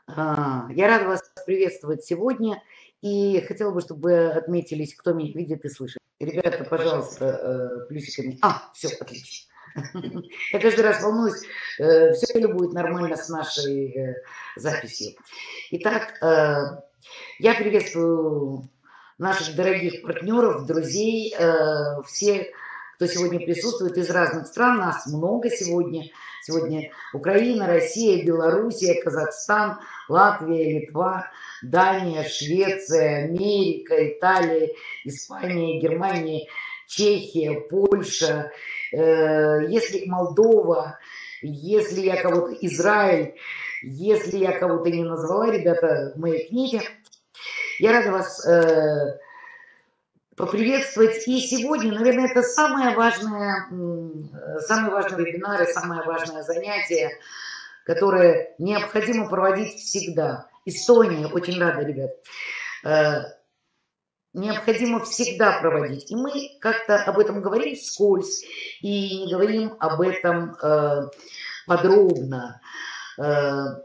Я рада вас приветствовать сегодня и хотела бы, чтобы вы отметились, кто меня видит и слышит. Ребята, пожалуйста, плюсиками. Все, отлично. Я каждый раз волнуюсь, все ли будет нормально с нашей записью. Итак, я приветствую наших дорогих партнеров, друзей, всех, кто сегодня присутствует из разных стран. Нас много сегодня. Сегодня Украина, Россия, Белоруссия, Казахстан, Латвия, Литва, Дания, Швеция, Америка, Италия, Испания, Германия, Чехия, Польша, если Молдова, если я кого-то, Израиль, если я кого-то не назвала, ребята, в моей книге, я рада вас поприветствовать. И сегодня, наверное, это самый важный вебинар и самое важное занятие, которое необходимо проводить всегда. Эстония, очень рада, ребят. Необходимо всегда проводить. И мы как-то об этом говорим вскользь и не говорим об этом подробно. Но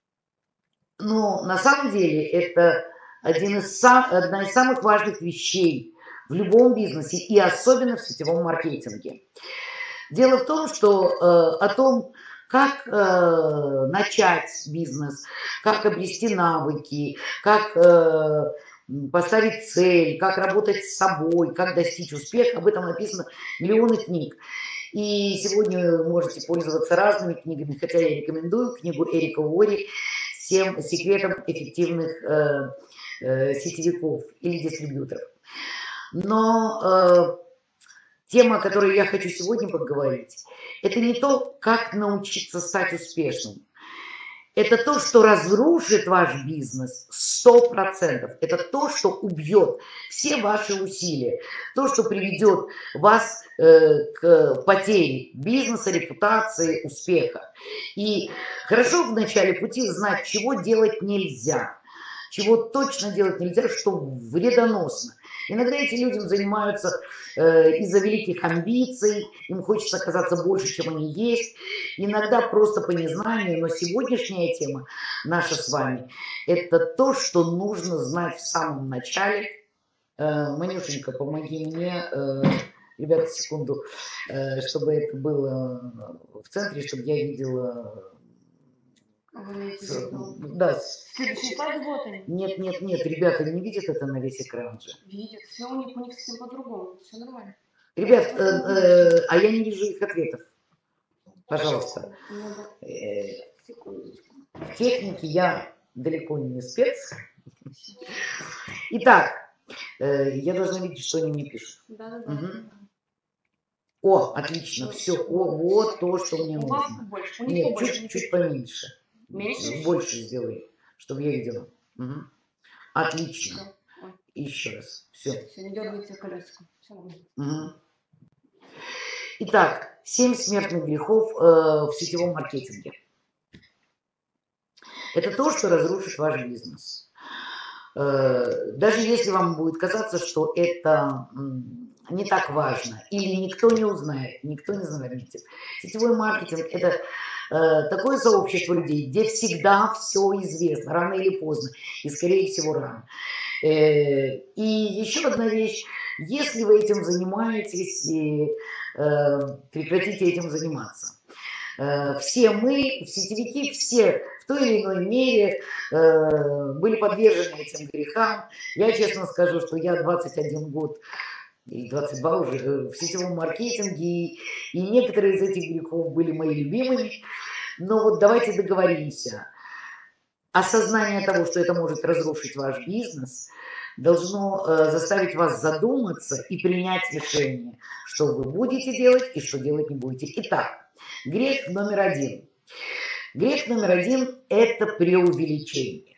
на самом деле это одна из самых важных вещей в любом бизнесе и особенно в сетевом маркетинге. Дело в том, что о том, как начать бизнес, как обрести навыки, как поставить цель, как работать с собой, как достичь успеха, об этом написано миллионы книг. И сегодня вы можете пользоваться разными книгами, хотя я рекомендую книгу Эрика Уорри «7 секретов эффективных сетевиков или дистрибьюторов». Но тема, о которой я хочу сегодня поговорить, это не то, как научиться стать успешным. Это то, что разрушит ваш бизнес 100%. Это то, что убьет все ваши усилия. То, что приведет вас к потере бизнеса, репутации, успеха. И хорошо в начале пути знать, чего делать нельзя. Чего точно делать нельзя, что вредоносно. Иногда эти люди занимаются из-за великих амбиций, им хочется оказаться больше, чем они есть. Иногда просто по незнанию, но сегодняшняя тема наша с вами, это то, что нужно знать в самом начале. Манюшенька, помоги мне, ребята, секунду, чтобы это было в центре, чтобы я видела... Да. Следующий слайд, вот они. Нет, ребята не видят это на весь экран же. Видят, все у них совсем по-другому, все нормально. Ребят, а я не вижу их ответов. Пожалуйста. В технике я далеко не спец. Итак, я должна видеть, что они мне пишут. Да. Угу. О, отлично, все. О, вот то, что мне нужно. Больше. Нет, чуть поменьше. Меньше? Больше сделай, чтобы я видела. Угу. Отлично. Еще раз. Все. Все, не дергайте колесико. Угу. Итак, 7 смертных грехов в сетевом маркетинге. Это то, что разрушит ваш бизнес. Даже если вам будет казаться, что это не так важно, или никто не узнает, никто не заметит. Сетевой маркетинг – это такое сообщество людей, где всегда все известно, рано или поздно, и скорее всего рано. И еще одна вещь, если вы этим занимаетесь, прекратите этим заниматься. Все мы, сетевики, все в той или иной мере были подвержены этим грехам. Я честно скажу, что я 21 год и 22 уже в сетевом маркетинге, и некоторые из этих грехов были моими любимыми. Но вот давайте договоримся. Осознание того, что это может разрушить ваш бизнес, должно заставить вас задуматься и принять решение, что вы будете делать и что делать не будете. Итак, грех номер один. Грех номер один – это преувеличение.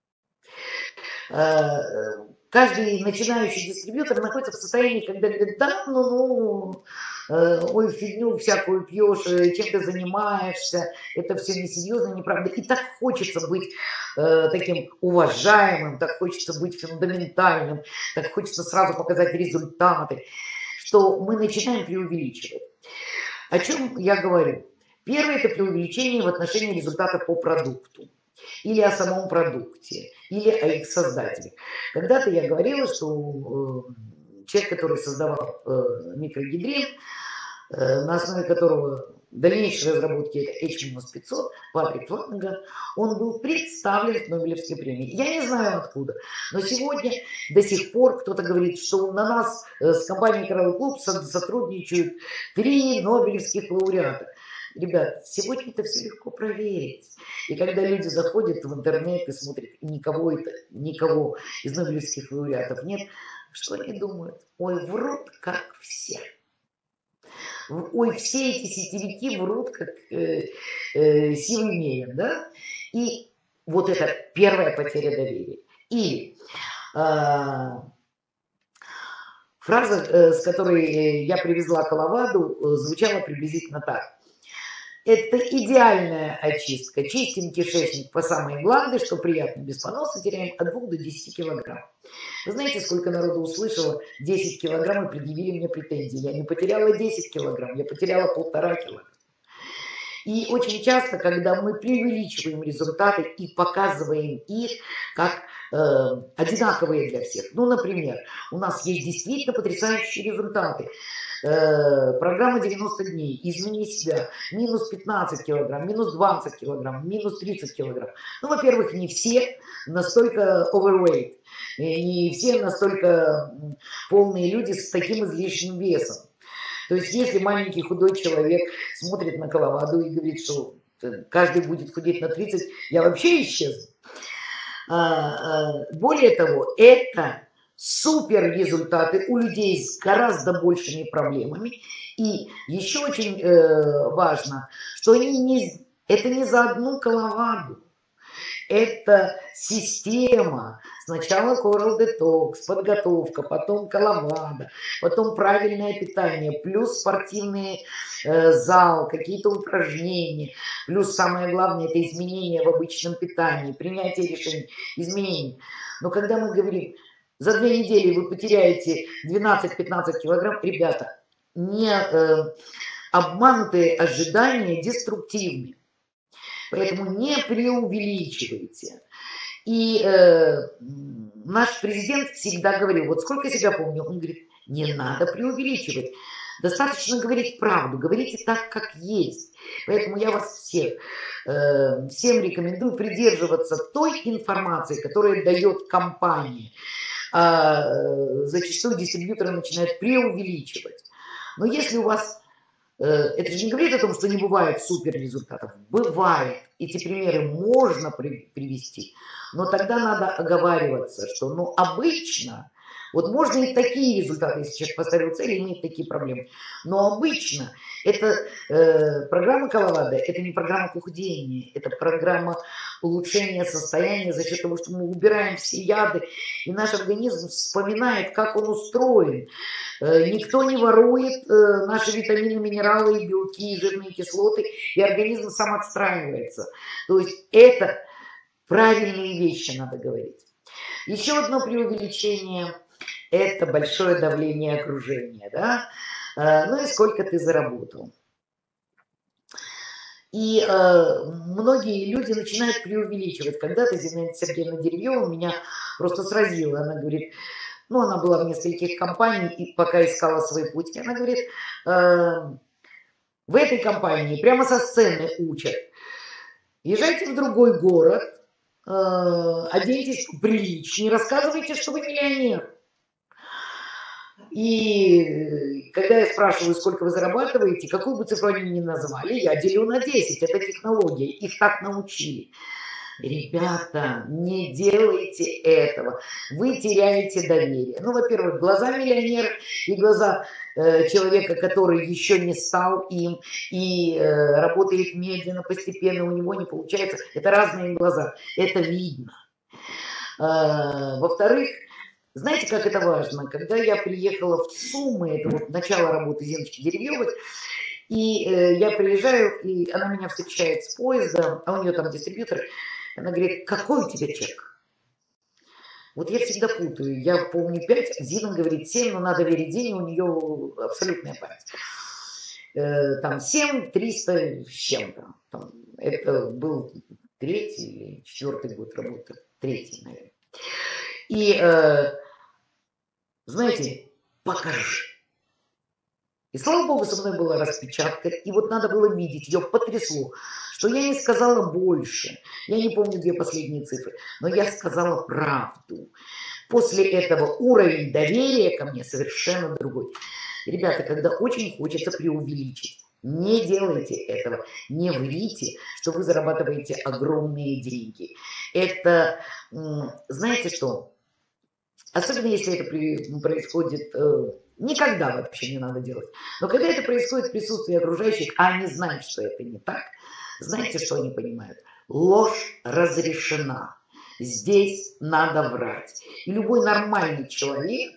Каждый начинающий дистрибьютор находится в состоянии, когда говорит, да, ой, фигню всякую пьешь, чем ты занимаешься, это все несерьезно, неправда. И так хочется быть таким уважаемым, так хочется быть фундаментальным, так хочется сразу показать результаты, что мы начинаем преувеличивать. О чем я говорю? Первое – это преувеличение в отношении результата по продукту. или о самом продукте, или о их создателе. Когда-то я говорила, что человек, который создавал микрогидрин, на основе которого дальнейшие разработки это H-500, Патрик Фланаган, он был представлен к Нобелевской премии. Я не знаю откуда, но сегодня до сих пор кто-то говорит, что на нас с компанией Коралл Клуб сотрудничают 3 нобелевских лауреата. Ребят, сегодня это все легко проверить. И когда люди заходят в интернет и смотрят, и никого из нобелевских лауреатов нет, что они думают? Ой, врут как все. Ой, все эти сетевики врут как силой мерен, да? И вот это первая потеря доверия. И фраза, с которой я привезла Коловаду, звучала приблизительно так. Это идеальная очистка. Чистим кишечник по самой гланды, что приятно, без поноса, теряем от 2 до 10 килограмм. Вы знаете, сколько народу услышало 10 килограмм и предъявили мне претензии? Я не потеряла 10 килограмм, я потеряла 1,5 килограмма. И очень часто, когда мы преувеличиваем результаты и показываем их как одинаковые для всех. Ну, например, у нас есть действительно потрясающие результаты. Программа 90 дней, измени себя, минус 15 килограмм, минус 20 килограмм, минус 30 килограмм. Ну, во-первых, не все настолько overweight, не все настолько полные люди с таким излишним весом. То есть, если маленький худой человек смотрит на Коловаду и говорит, что каждый будет худеть на 30, я вообще исчезну. Более того, это супер результаты у людей с гораздо большими проблемами. И еще очень важно, что это не за одну Коловаду. Это система. Сначала Coral Detox, подготовка, потом Коловада, потом правильное питание, плюс спортивный зал, какие-то упражнения, плюс самое главное это изменения в обычном питании, принятие решений, изменений. Но когда мы говорим, за 2 недели вы потеряете 12-15 килограмм, ребята, обманутые ожидания деструктивны. Поэтому не преувеличивайте. И наш президент всегда говорил, вот сколько себя помню, он говорит, не надо преувеличивать. Достаточно говорить правду, говорите так, как есть. Поэтому я вас всем рекомендую придерживаться той информации, которую дает компания. Зачастую дистрибьюторы начинают преувеличивать. Но если у вас... Это же не говорит о том, что не бывает супер результатов. Бывает. Эти примеры можно привести. Но тогда надо оговариваться, что обычно, вот можно и такие результаты, если человек поставил цель и имеет такие проблемы. Но обычно это программа Коловада, это не программа похудения, это программа улучшения состояния за счет того, что мы убираем все яды, и наш организм вспоминает, как он устроен. Никто не ворует наши витамины, минералы, белки, жирные кислоты, и организм сам отстраивается. То есть это правильные вещи надо говорить. Еще одно преувеличение – это большое давление окружения. Да? Ну и сколько ты заработал. И многие люди начинают преувеличивать. Когда-то Зинаида Сергеевна Деревьева меня просто сразила. Она говорит, ну она была в нескольких компаниях, и пока искала свой путь. Она говорит, в этой компании прямо со сцены учат. Езжайте в другой город, оденьтесь приличнее, рассказывайте, что вы миллионер. И когда я спрашиваю, сколько вы зарабатываете, какую бы цифру они ни назвали, я делю на 10. Это технология, их так научили. Ребята, не делайте этого. Вы теряете доверие. Ну, во-первых, глаза миллионера и глаза человека, который еще не стал им и работает медленно, постепенно, у него не получается. Это разные глаза. Это видно. Во-вторых, знаете, как это важно? Когда я приехала в Сумы, это вот начало работы Зиночки Деревьевой, и я приезжаю, и она меня встречает с поезда, а у нее там дистрибьютор, она говорит, какой у тебя чек? Вот я всегда путаю, я помню 5, Зина говорит 7, но надо верить Зине, у нее абсолютная память. Там 7, 300 с чем-то. Это был 3-й или 4-й год работы, 3-й, наверное. И, знаете, покажи. И слава богу, со мной была распечатка, и вот надо было видеть, ее потрясло, что я не сказала больше. Я не помню 2 последние цифры, но я сказала правду. После этого уровень доверия ко мне совершенно другой. Ребята, когда очень хочется преувеличить, не делайте этого, не врите, что вы зарабатываете огромные деньги. Это, знаете что, особенно если это происходит, никогда вообще не надо делать, но когда это происходит в присутствии окружающих, а они знают, что это не так, знаете, что они понимают? Ложь разрешена. Здесь надо врать. И любой нормальный человек,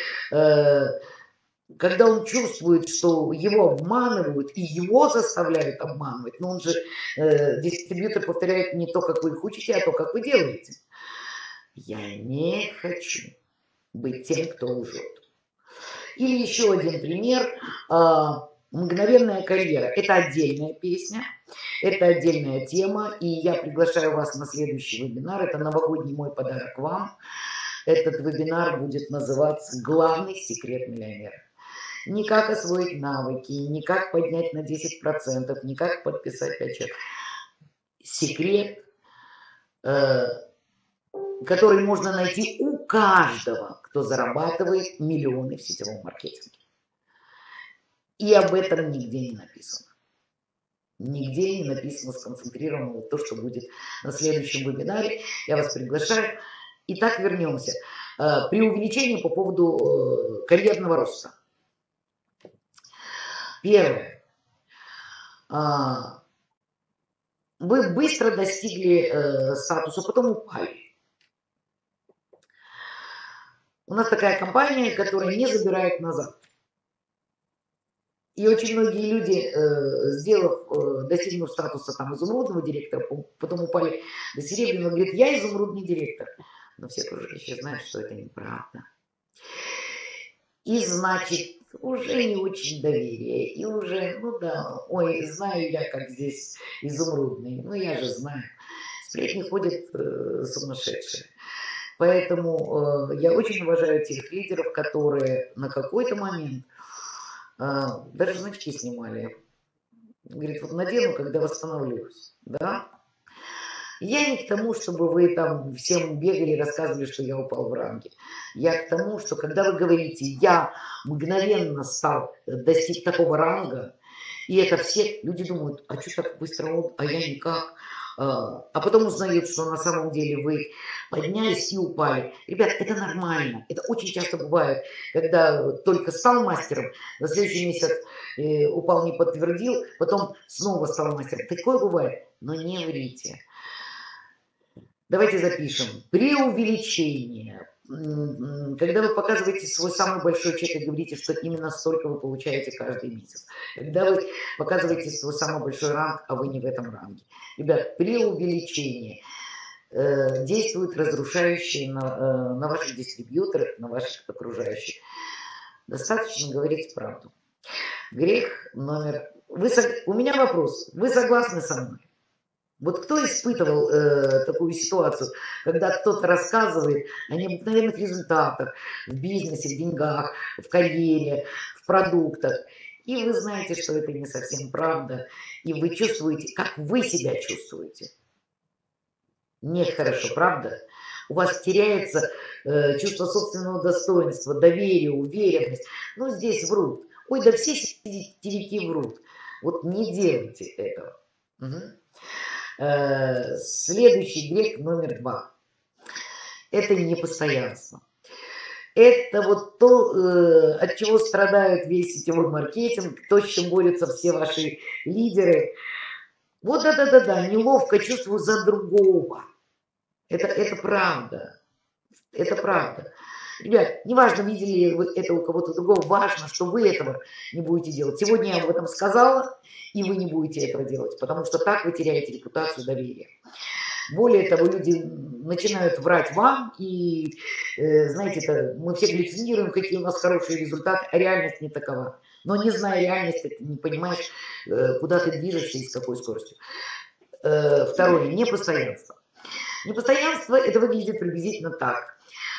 когда он чувствует, что его обманывают и его заставляют обманывать, но он же, дистрибьютор повторяет не то, как вы их учите, а то, как вы делаете. Я не хочу быть тем, кто лжет. Или еще один пример. «Мгновенная карьера». Это отдельная песня, это отдельная тема, и я приглашаю вас на следующий вебинар. Это новогодний мой подарок вам. Этот вебинар будет называться «Главный секрет миллионера». Не как освоить навыки, не как поднять на 10%, не как подписать отчет. Секрет, который можно найти у каждого, кто зарабатывает миллионы в сетевом маркетинге. И об этом нигде не написано. Нигде не написано сконцентрированно то, что будет на следующем вебинаре. Я вас приглашаю. Итак, вернемся. Преувеличение по поводу карьерного роста. Первое. Вы быстро достигли статуса, потом упали. У нас такая компания, которая не забирает назад. И очень многие люди, достигнув статуса там изумрудного директора, потом упали до серебряного, говорят, я изумрудный директор. Но все окружающие знают, что это неправда. И значит, уже не очень доверие. И уже, ну да, ой, знаю я, как здесь изумрудный. Ну я же знаю. Сплетни ходят сумасшедшие. Поэтому я очень уважаю тех лидеров, которые на какой-то момент даже значки снимали. Говорит, вот надену, когда восстановлюсь. Да? Я не к тому, чтобы вы там всем бегали и рассказывали, что я упал в ранге. Я к тому, что когда вы говорите, я мгновенно достиг такого ранга, и это все люди думают, а что так быстро он, а я никак. А потом узнают, что на самом деле вы поднялись и упали. Ребят, это нормально. Это очень часто бывает, когда только стал мастером, на следующий месяц упал, не подтвердил, потом снова стал мастером. Такое бывает, но не врите. Давайте запишем. Преувеличение. Когда вы показываете свой самый большой чек и говорите, что именно столько вы получаете каждый месяц. Когда вы показываете свой самый большой ранг, а вы не в этом ранге. Ребят, преувеличение действует разрушающие на ваших дистрибьюторах, на ваших окружающих. Достаточно говорить правду. Грех номер... У меня вопрос. Вы согласны со мной? Вот кто испытывал такую ситуацию, когда кто-то рассказывает о необыкновенных результатах в бизнесе, в деньгах, в карьере, в продуктах, и вы знаете, что это не совсем правда, и вы чувствуете, как вы себя чувствуете. Нет, хорошо, правда? У вас теряется чувство собственного достоинства, доверие, уверенность. Ну, здесь врут. Ой, да все сетевики врут. Вот не делайте этого. Угу. Следующий грех номер 2. Это непостоянство. Это вот то, от чего страдает весь сетевой маркетинг, то, с чем борются все ваши лидеры. Вот да-да-да-да, неловко чувствую за другого. Это правда. Это правда. Ребят, неважно, видели вы это у кого-то другого, важно, что вы этого не будете делать. Сегодня я об этом сказала, и вы не будете этого делать, потому что так вы теряете репутацию, доверие. Более того, люди начинают врать вам, и, знаете, мы все галлюцинируем, какие у нас хорошие результаты, а реальность не такова. Но не зная реальности, ты не понимаешь, куда ты движешься и с какой скоростью. второе, непостоянство. Непостоянство, это выглядит приблизительно так.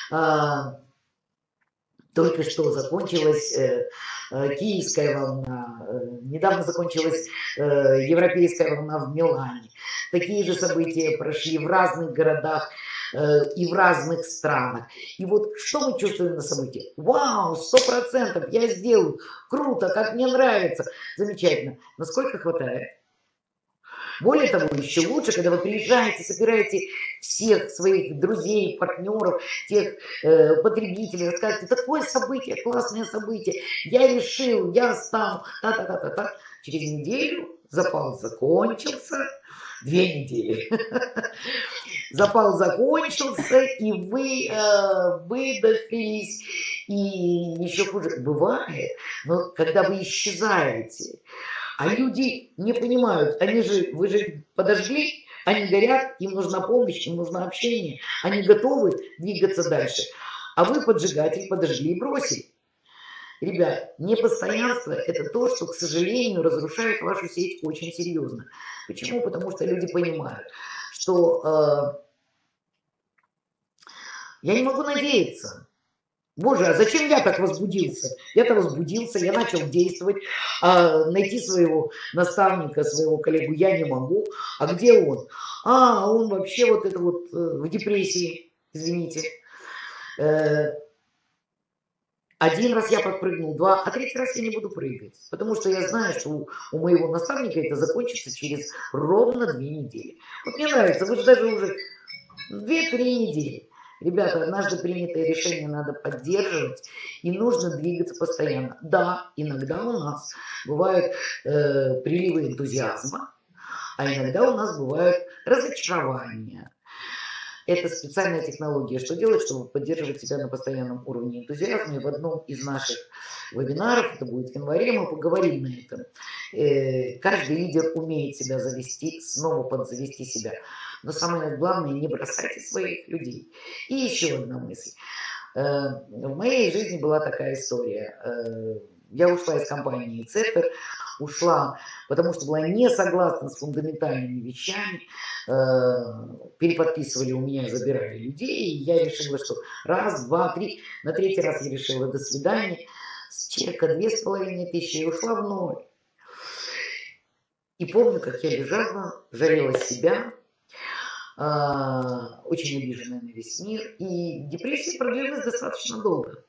Только что закончилась киевская волна, недавно закончилась европейская волна в Милане. Такие же события прошли в разных городах и в разных странах. И вот что мы чувствуем на событии? Вау, 100%, я сделаю, круто, как мне нравится, замечательно. Насколько хватает? Более того, еще лучше, когда вы приезжаете, собираете всех своих друзей, партнеров, тех потребителей, рассказываете, такое событие, классное событие, я решил, я стану, та-та-та-та-та. Через неделю запал закончился, 2 недели. Запал закончился, и вы выдохлись, и еще хуже бывает, но когда вы исчезаете, а люди не понимают, вы же подожгли, они горят, им нужна помощь, им нужно общение, они готовы двигаться дальше. А вы, поджигатель, подожгли и бросили. Ребят, непостоянство – это то, что, к сожалению, разрушает вашу сеть очень серьезно. Почему? Потому что люди понимают, что я не могу надеяться. Боже, а зачем я так возбудился? Я-то возбудился, я начал действовать, а найти своего наставника, своего коллегу я не могу. А где он? А, он вообще вот это вот в депрессии, извините. 1 раз я подпрыгнул, 2, а 3-й раз я не буду прыгать. Потому что я знаю, что у моего наставника это закончится через ровно 2 недели. Вот мне нравится, вы же даже уже 2-3 недели. Ребята, однажды принятое решение надо поддерживать, и нужно двигаться постоянно. Да, иногда у нас бывают приливы энтузиазма, а иногда у нас бывают разочарования. Это специальная технология. Что делать, чтобы поддерживать себя на постоянном уровне энтузиазма? И в одном из наших вебинаров, это будет в январе, мы поговорим на этом. Каждый лидер умеет себя завести, снова подзавести себя. Но самое главное, не бросайте своих людей. И еще одна мысль. В моей жизни была такая история. Я ушла из компании Цепер, ушла, потому что была не согласна с фундаментальными вещами. Переподписывали у меня, забирали людей. И я решила, что 1, 2, 3. На 3-й раз я решила до свидания. С чека 2500 и ушла в ноль. И помню, как я лежала, жалела себя, очень обиженная на весь мир. И депрессия продлилась достаточно долго.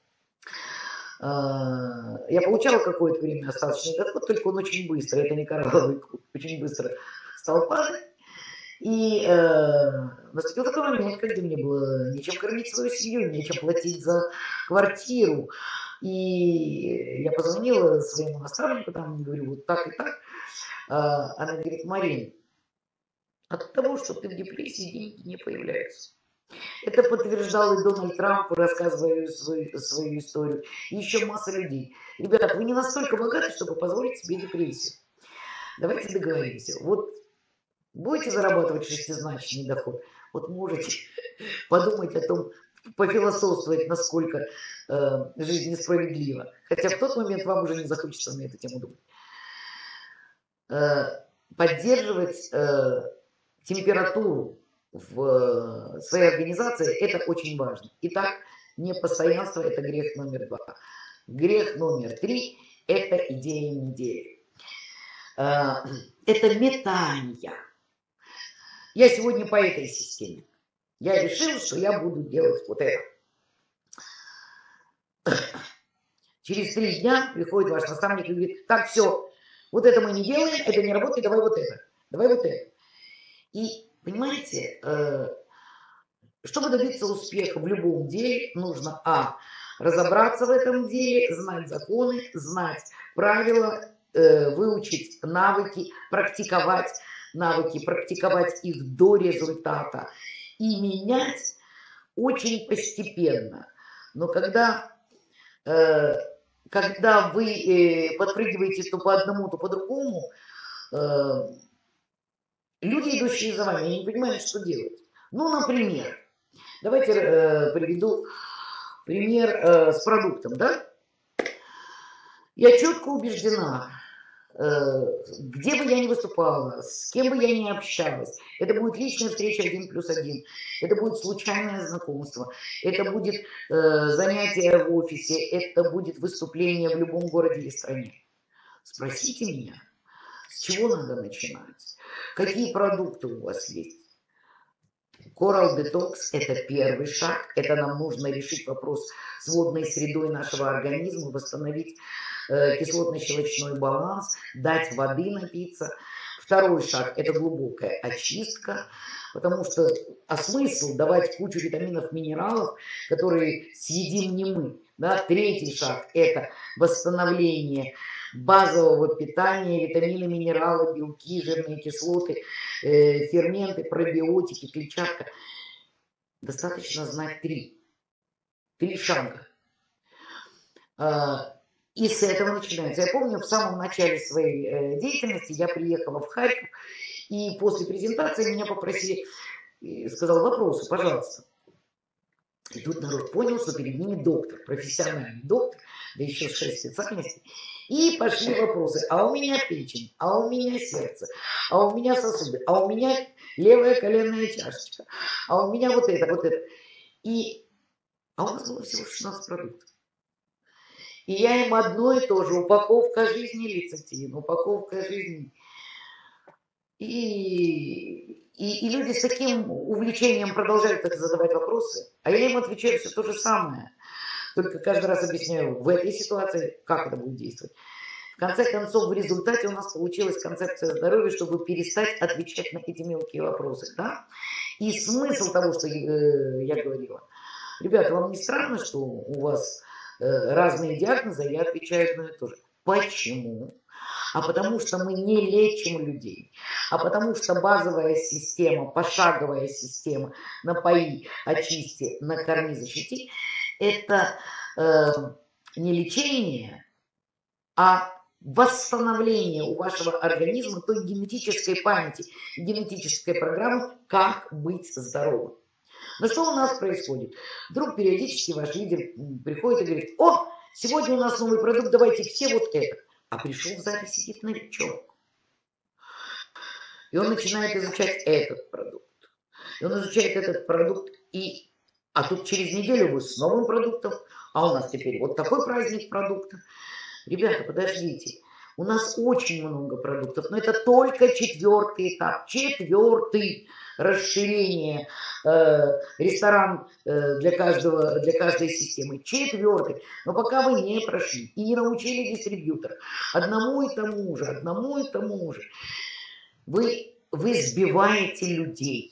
Я получала какое-то время остаточный доход, только он очень быстро, это не коралловый круг, очень быстро стал падать. И наступил такой момент, когда мне было нечем кормить свою семью, нечем платить за квартиру. И я позвонила своему наставнику, там, говорю, вот так и так. Она говорит: Марин, от того, что ты в депрессии, деньги не появляются. Это подтверждал и Дональд Трамп, рассказывая свою историю. И еще масса людей. Ребята, вы не настолько богаты, чтобы позволить себе депрессию. Давайте договоримся. Вот будете зарабатывать 6-значный доход, вот можете подумать о том, пофилософствовать, насколько жизнь несправедлива. Хотя в тот момент вам уже не захочется на эту тему думать. Поддерживать температуру в своей организации – это очень важно. Итак, непостоянство – это грех номер 2. Грех номер 3 – это идея недели. Это метание. Я сегодня по этой системе. Я решил, что я буду делать вот это. Через 3 дня приходит ваш наставник и говорит: так, все, вот это мы не делаем, это не работает, давай вот это, давай вот это. И понимаете, чтобы добиться успеха в любом деле, нужно разобраться в этом деле, знать законы, знать правила, выучить навыки, практиковать навыки, практиковать их до результата и менять очень постепенно. Но когда вы подпрыгиваете то по одному, то по другому, люди, идущие за вами, они не понимают, что делать. Ну, например, давайте приведу пример с продуктом, да? Я четко убеждена, где бы я ни выступала, с кем бы я ни общалась, это будет личная встреча 1+1, это будет случайное знакомство, это будет занятие в офисе, это будет выступление в любом городе или стране. Спросите меня, с чего надо начинать, какие продукты у вас есть. Coral Detox – это первый шаг, это нам нужно решить вопрос с водной средой нашего организма, восстановить кислотно-щелочной баланс, дать воды напиться. Второй шаг – это глубокая очистка, потому что смысл давать кучу витаминов, минералов, которые съедим не мы. Да? Третий шаг – это восстановление базового питания, витамины, минералы, белки, жирные кислоты, ферменты, пробиотики, клетчатка. Достаточно знать три шага. И с этого начинается. Я помню, в самом начале своей деятельности я приехала в Харьков, и после презентации меня попросили, сказал, вопросы, пожалуйста. И тут народ понял, что перед ними доктор, профессиональный доктор, да еще 6 специальностей. И пошли вопросы. А у меня печень, а у меня сердце, а у меня сосуды, а у меня левая коленная чашечка, а у меня вот это, вот это. А у нас было всего 16 продуктов. И я им одно и то же. Упаковка жизни лецитин, упаковка жизни. И люди с таким увлечением продолжают так задавать вопросы, а я им отвечаю все то же самое. Только каждый раз объясняю, в этой ситуации, как это будет действовать. В конце концов, в результате у нас получилась концепция здоровья, чтобы перестать отвечать на эти мелкие вопросы. Да? И смысл того, что я говорила. Ребята, вам не странно, что у вас разные диагнозы, я отвечаю на это тоже. Почему? А потому что мы не лечим людей, а потому что базовая система, пошаговая система, напои, очисти, накорми, защити, это не лечение, а восстановление у вашего организма той генетической памяти, генетической программы, как быть здоровым. Но что у нас происходит? Вдруг периодически ваш лидер приходит и говорит, о, сегодня у нас новый продукт, давайте все вот это. А пришел в зале, сидит новичок. И он начинает изучать этот продукт. И он изучает этот продукт, а тут через неделю вы с новым продуктом, а у нас теперь вот такой праздник продуктов. Ребята, подождите. У нас очень много продуктов, но это только 4-й этап. 4-й расширение ресторан для каждой системы. 4-й. Но пока вы не прошли и не научили дистрибьютора одному и тому же, вы сбиваете людей.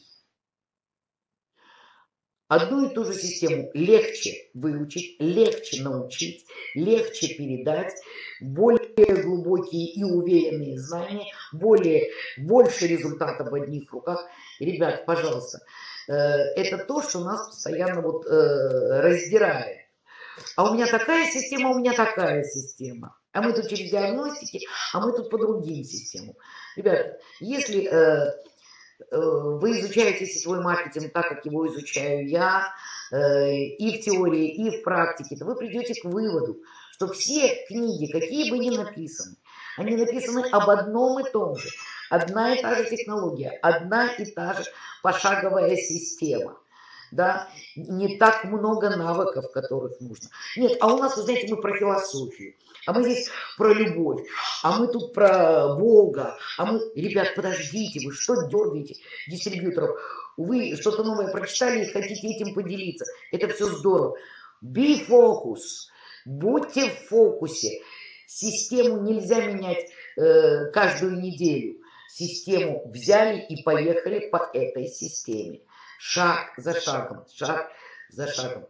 Одну и ту же систему легче выучить, легче научить, легче передать, более глубокие и уверенные знания, больше результатов в одних руках. Ребят, пожалуйста, это то, что нас постоянно вот раздирает. А у меня такая система, у меня такая система. А мы тут через диагностики, а мы тут по другим системам. Ребят, если вы изучаете сетевой маркетинг так, как его изучаю я, и в теории, и в практике, то вы придете к выводу, что все книги, какие бы ни написаны, они написаны об одном и том же. Одна и та же технология, одна и та же пошаговая система. Да? Не так много навыков, которых нужно. Нет, а у нас, вы знаете, мы про философию, а мы здесь про любовь, а мы тут про Бога, а мы... Ребят, подождите, вы что дергаете дистрибьюторов? Вы что-то новое прочитали и хотите этим поделиться. Это все здорово. Be focus. Будьте в фокусе. Систему нельзя менять каждую неделю. Систему взяли и поехали по этой системе. Шаг за шагом, шаг за шагом.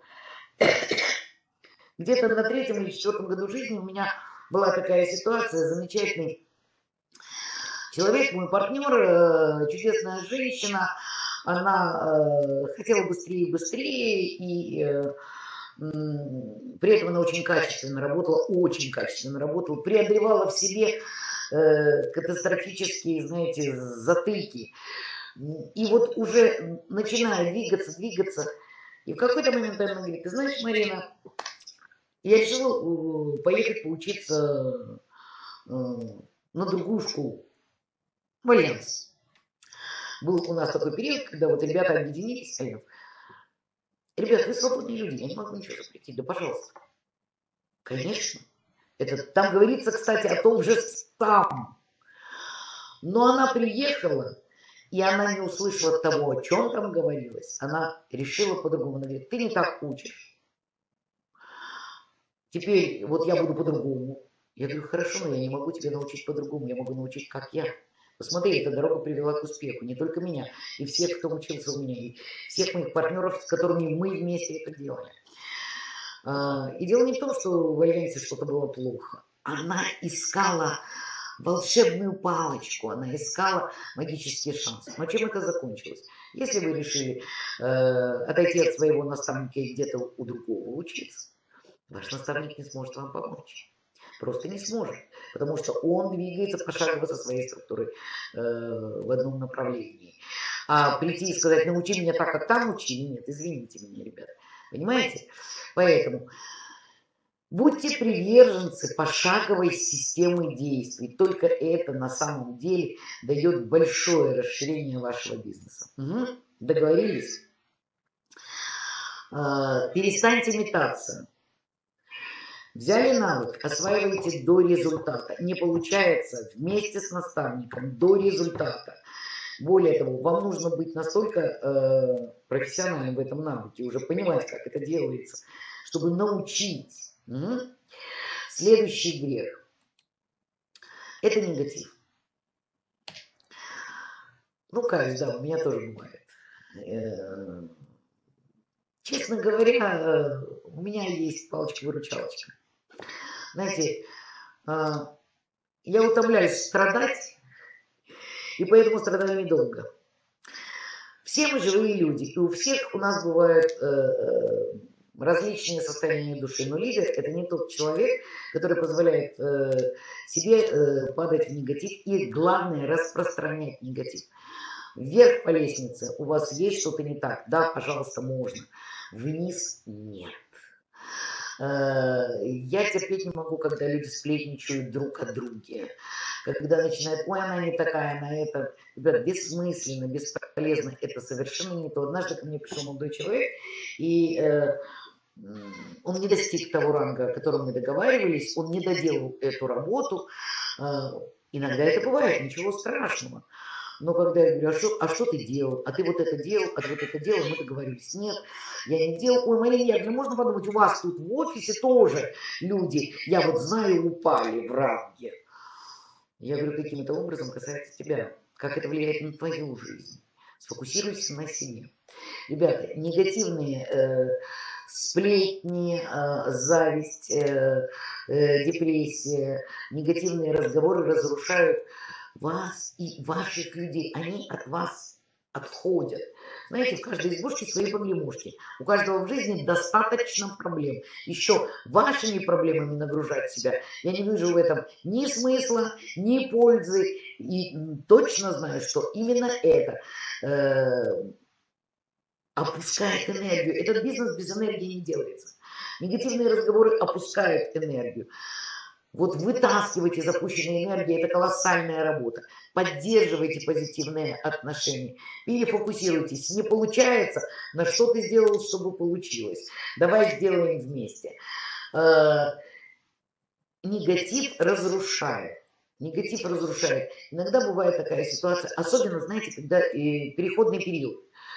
Где-то на 3-м или 4-м году жизни у меня была такая ситуация, замечательный человек, мой партнер, чудесная женщина, она хотела быстрее и быстрее, и при этом она очень качественно работала, преодолевала в себе катастрофические, знаете, затыки. И вот уже начиная двигаться, и в какой-то момент она говорит, ты знаешь, Марина, я решила поехать поучиться на другую школу, в Альянс. Был у нас такой период, когда вот ребята объединились, ребят, вы свободные люди, я не могу ничего запретить, да пожалуйста. Конечно. Это, там говорится, кстати, о том же там. Но она приехала, и она не услышала того, о чем там говорилось. Она решила по-другому. Она говорит, ты не так учишь. Теперь вот я буду по-другому. Я говорю, хорошо, но я не могу тебя научить по-другому. Я могу научить, как я. Посмотри, эта дорога привела к успеху. Не только меня, и всех, кто учился у меня, и всех моих партнеров, с которыми мы вместе это делали. И дело не в том, что в Альянсе что-то было плохо. Она искала волшебную палочку, она искала магические шансы. Но чем это закончилось? Если вы решили отойти от своего наставника и где-то у другого учиться, ваш наставник не сможет вам помочь. Просто не сможет. Потому что он двигается пошагово со своей структурой в одном направлении. А прийти и сказать, научи меня так, как там учили, нет, извините меня, ребята. Понимаете? Поэтому будьте приверженцы пошаговой системы действий. Только это на самом деле дает большое расширение вашего бизнеса. Угу. Договорились? Перестаньте метаться. Взяли навык, осваивайте до результата. Не получается вместе с наставником до результата. Более того, вам нужно быть настолько профессиональным в этом навыке, уже понимать, как это делается, чтобы научить. Следующий грех – это негатив. Ну, каюсь, да, у меня тоже бывает. Честно говоря, у меня есть палочка-выручалочка. Знаете, я утомляюсь страдать, и поэтому страдаю недолго. Все мы живые люди, и у всех у нас бывают различные состояния души. Но лидер – это не тот человек, который позволяет себе падать в негатив и, главное, распространять негатив. Вверх по лестнице у вас есть что-то не так. Да, пожалуйста, можно. Вниз – нет. Я терпеть не могу, когда люди сплетничают друг о друге. Когда начинают, ой, она не такая, она это. Ребят, бессмысленно, бесполезно. Это совершенно не то. Однажды ко мне пришел молодой человек, и он не достиг того ранга, о котором мы договаривались, он не доделал эту работу. Иногда это бывает, ничего страшного. Но когда я говорю, а что ты делал? А ты вот это делал, а ты вот это делал? Мы договорились, нет, я не делал. Ой, Мария Яковлевна, можно подумать, у вас тут в офисе тоже люди, я вот знаю, упали в ранге. Я говорю, каким это образом касается тебя? Как это влияет на твою жизнь? Сфокусируйся на себе. Ребята, негативные сплетни, зависть, депрессия, негативные разговоры разрушают вас и ваших людей. Они от вас отходят. Знаете, в каждой избушке свои погремушки. У каждого в жизни достаточно проблем. Еще вашими проблемами нагружать себя, я не вижу в этом ни смысла, ни пользы. И точно знаю, что именно это опускает энергию. Этот бизнес без энергии не делается. Негативные разговоры опускают энергию. Вот вытаскивайте запущенную энергию, это колоссальная работа. Поддерживайте позитивные отношения. Перефокусируйтесь. Не получается, на что ты сделал, чтобы получилось. Давай сделаем вместе. Негатив разрушает. Негатив разрушает. Иногда бывает такая ситуация, особенно, знаете, когда переходный период.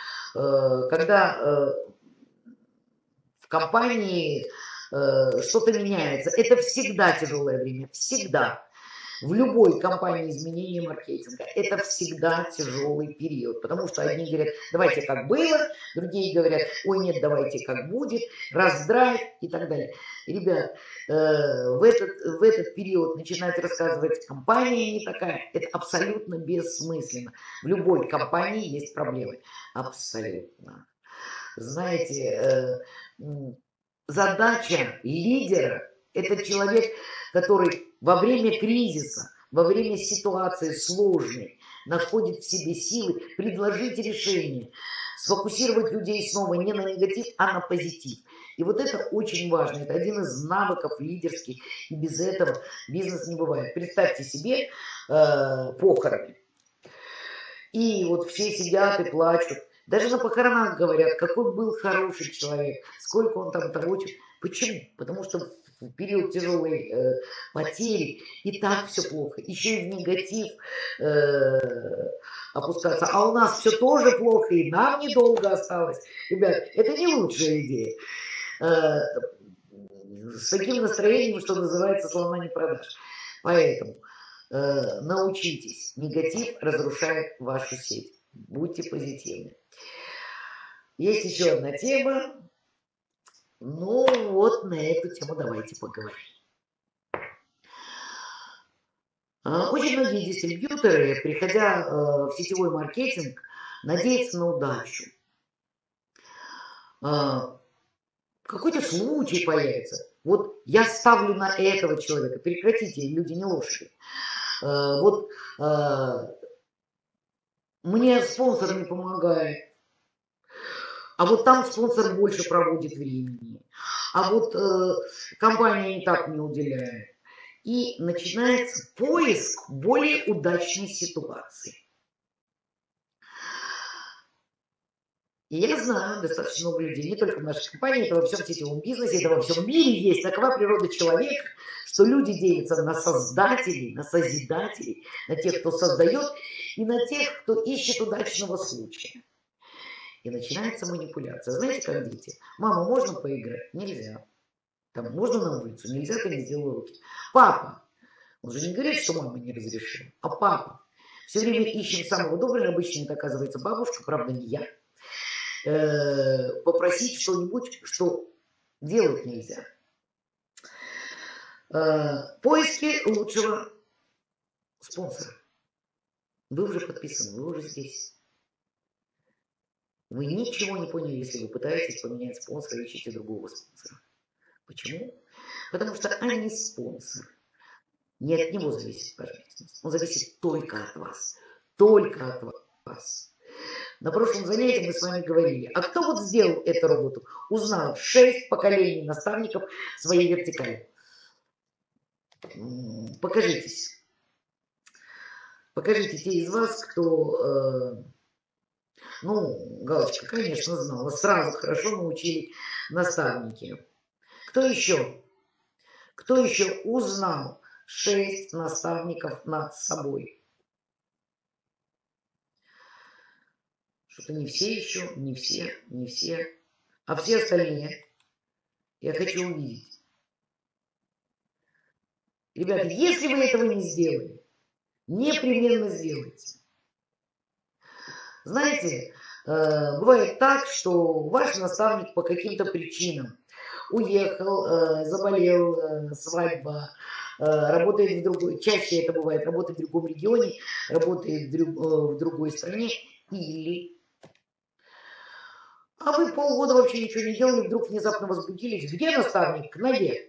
Когда в компании что-то меняется. Это всегда тяжелое время. Всегда. В любой компании изменения маркетинга это всегда тяжелый период. Потому что одни говорят, давайте как было, другие говорят, ой, нет, давайте как будет, раздрайв и так далее. Ребят, в этот период начинать рассказывать, компания не такая, это абсолютно бессмысленно. В любой компании есть проблемы. Абсолютно. Знаете, задача лидера – это человек, который во время кризиса, во время ситуации сложной находит в себе силы предложить решение, сфокусировать людей снова не на негатив, а на позитив. И вот это очень важно. Это один из навыков лидерских. И без этого бизнес не бывает. Представьте себе похороны. И вот все сидят и плачут. Даже на похоронах говорят, какой был хороший человек, сколько он там того. Почему? Потому что в период тяжелой потери и так все плохо. Еще и в негатив опускаться. А у нас все тоже плохо, и нам недолго осталось. Ребят, это не лучшая идея. С таким настроением, что называется, слона не продашь. Поэтому научитесь. Негатив разрушает вашу сеть. Будьте позитивны. Есть еще одна тема. Ну вот на эту тему давайте поговорим. Очень многие дистрибьюторы, приходя в сетевой маркетинг, надеются на удачу. Какой-то случай появится. Вот я ставлю на этого человека. Прекратите, люди не лошади. Вот мне спонсор не помогает. А вот там спонсор больше проводит времени. А вот компания не так мне уделяет. И начинается поиск более удачной ситуации. И я знаю достаточно много людей, не только в нашей компании, это во всем сетевом бизнесе, это во всем мире есть. Такова природа человека, что люди делятся на создателей, на созидателей, на тех, кто создает, и на тех, кто ищет удачного случая. И начинается манипуляция. Знаете, как дети? Мама, можно поиграть? Нельзя. Там, можно на улицу? Нельзя, ты не сделай уроки. Папа. Он же не говорит, что мама не разрешила. А папа. Все время ищем самого доброго. Обычно это оказывается бабушка, правда не я. Попросить что-нибудь, что делать нельзя. Поиски лучшего спонсора. Вы уже подписаны, вы уже здесь. Вы ничего не поняли, если вы пытаетесь поменять спонсора, ищите другого спонсора. Почему? Потому что они спонсор. Не от него зависит ваша бизнес. Он зависит только от вас. Только от вас. На прошлом занятии мы с вами говорили, а кто вот сделал эту работу? Узнал 6 поколений наставников своей вертикали. Покажитесь. Покажите те из вас, кто, ну, галочка, конечно, знала, сразу хорошо научили наставники. Кто еще? Кто еще узнал 6 наставников над собой? Что-то не все еще, не все. А все остальные я хочу увидеть. Ребята, если вы этого не сделали, непременно сделайте. Знаете, бывает так, что ваш наставник по каким-то причинам уехал, заболел, свадьба, работает в другой, чаще это бывает, работает в другом регионе, работает в другой стране, или... А вы полгода вообще ничего не делали, вдруг внезапно возбудились. Где наставник? К ноге.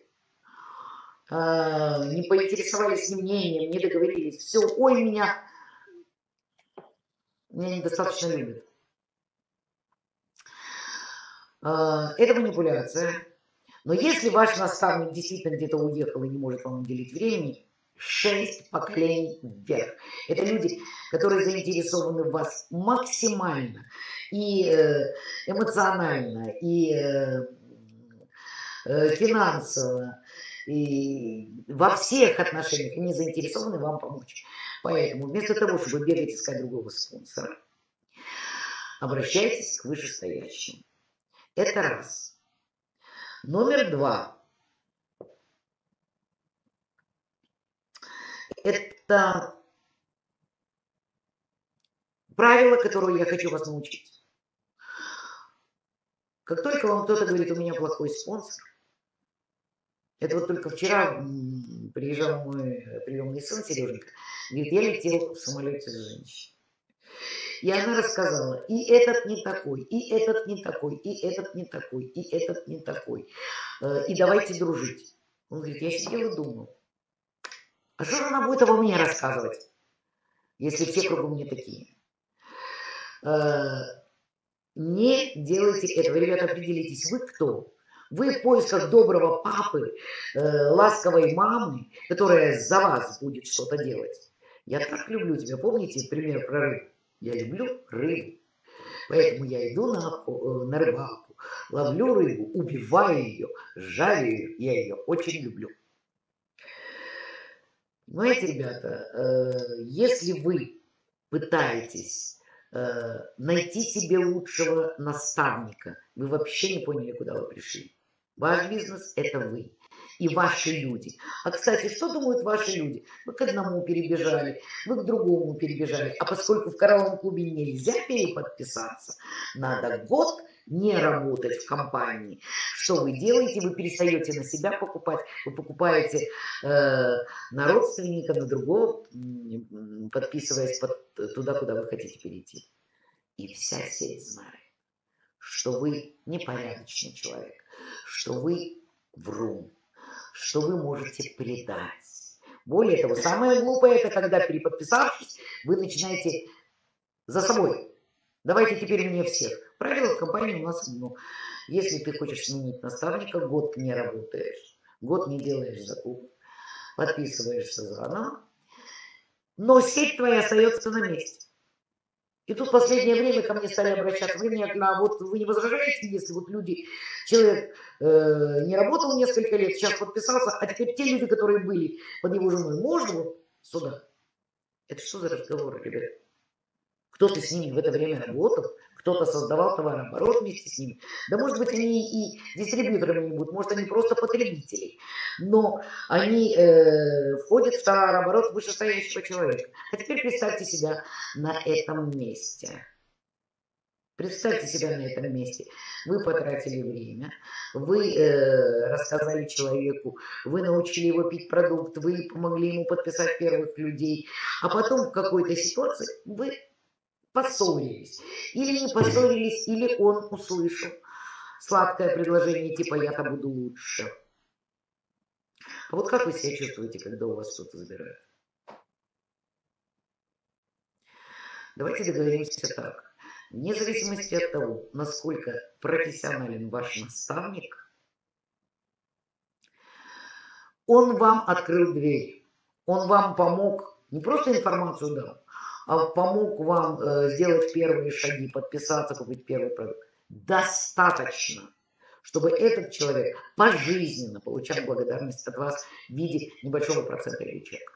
Не поинтересовались мнением, не договорились. Все, ой, меня недостаточно любят. Это манипуляция. Но если ваш наставник действительно где-то уехал и не может вам уделить времени, 6 поколений вверх. Это люди, которые заинтересованы в вас максимально. И эмоционально, и финансово, и во всех отношениях они заинтересованы вам помочь. Поэтому вместо того, чтобы бегать искать другого спонсора, обращайтесь к вышестоящим. Это раз. Номер 2. Это правило, которое я хочу вас научить. Как только вам кто-то говорит, у меня плохой спонсор, это вот только вчера приезжал мой приемный сын Сереженька, говорит, я летел в самолете с женщиной. И она рассказала, и этот не такой, и этот не такой, и этот не такой, и этот не такой. И давайте дружить. Он говорит, я сидел и думал, а что же она будет обо мне рассказывать, если все кругом не такие? Не делайте этого. Ребята, определитесь, вы кто? Вы в поисках доброго папы, ласковой мамы, которая за вас будет что-то делать. Я так люблю тебя. Помните пример про рыбу? Я люблю рыбу. Поэтому я иду на рыбалку, ловлю рыбу, убиваю ее, жарю ее. Я ее очень люблю. Понимаете, ребята, если вы пытаетесь найти себе лучшего наставника, вы вообще не поняли, куда вы пришли. Ваш бизнес – это вы и ваши люди. А, кстати, что думают ваши люди? Вы к одному перебежали, вы к другому перебежали. А поскольку в коралловом клубе нельзя переподписаться, надо год не работать в компании. Что вы делаете? Вы перестаете на себя покупать, вы покупаете на родственника, на другого, подписываясь туда, куда вы хотите перейти. И вся сеть знает, что вы непорядочный человек, что вы врун, что вы можете предать. Более того, самое глупое, это когда, переподписавшись, вы начинаете за собой. Давайте теперь мне всех. Правило в компании у нас одно. Если ты хочешь сменить наставника, год не работаешь, год не делаешь закупок, подписываешься заново, но сеть твоя остается на месте. И тут в последнее время ко мне стали обращаться, вы не возражаете, если вот человек не работал несколько лет, сейчас подписался, а теперь те люди, которые были под его женой, можно вот сюда? Это что за разговоры, ребят? Кто-то с ними в это время работал, кто-то создавал товарооборот вместе с ними. Да, может быть, они и дистрибьюторами не будут, может, они просто потребители. Но они входят в товарооборот вышестоящего человека. А теперь представьте себя на этом месте. Представьте себя на этом месте. Вы потратили время, вы рассказали человеку, вы научили его пить продукт, вы помогли ему подписать первых людей, а потом в какой-то ситуации вы поссорились. Или не поссорились, или он услышал сладкое предложение типа «я-то буду лучше». А вот как вы себя чувствуете, когда у вас что-то забирают? Давайте договоримся так. Вне зависимости от того, насколько профессионален ваш наставник, он вам открыл дверь, он вам помог, не просто информацию дал, а помог вам сделать первые шаги, подписаться, купить первый продукт. Достаточно, чтобы этот человек пожизненно получал благодарность от вас в виде небольшого процента или чека.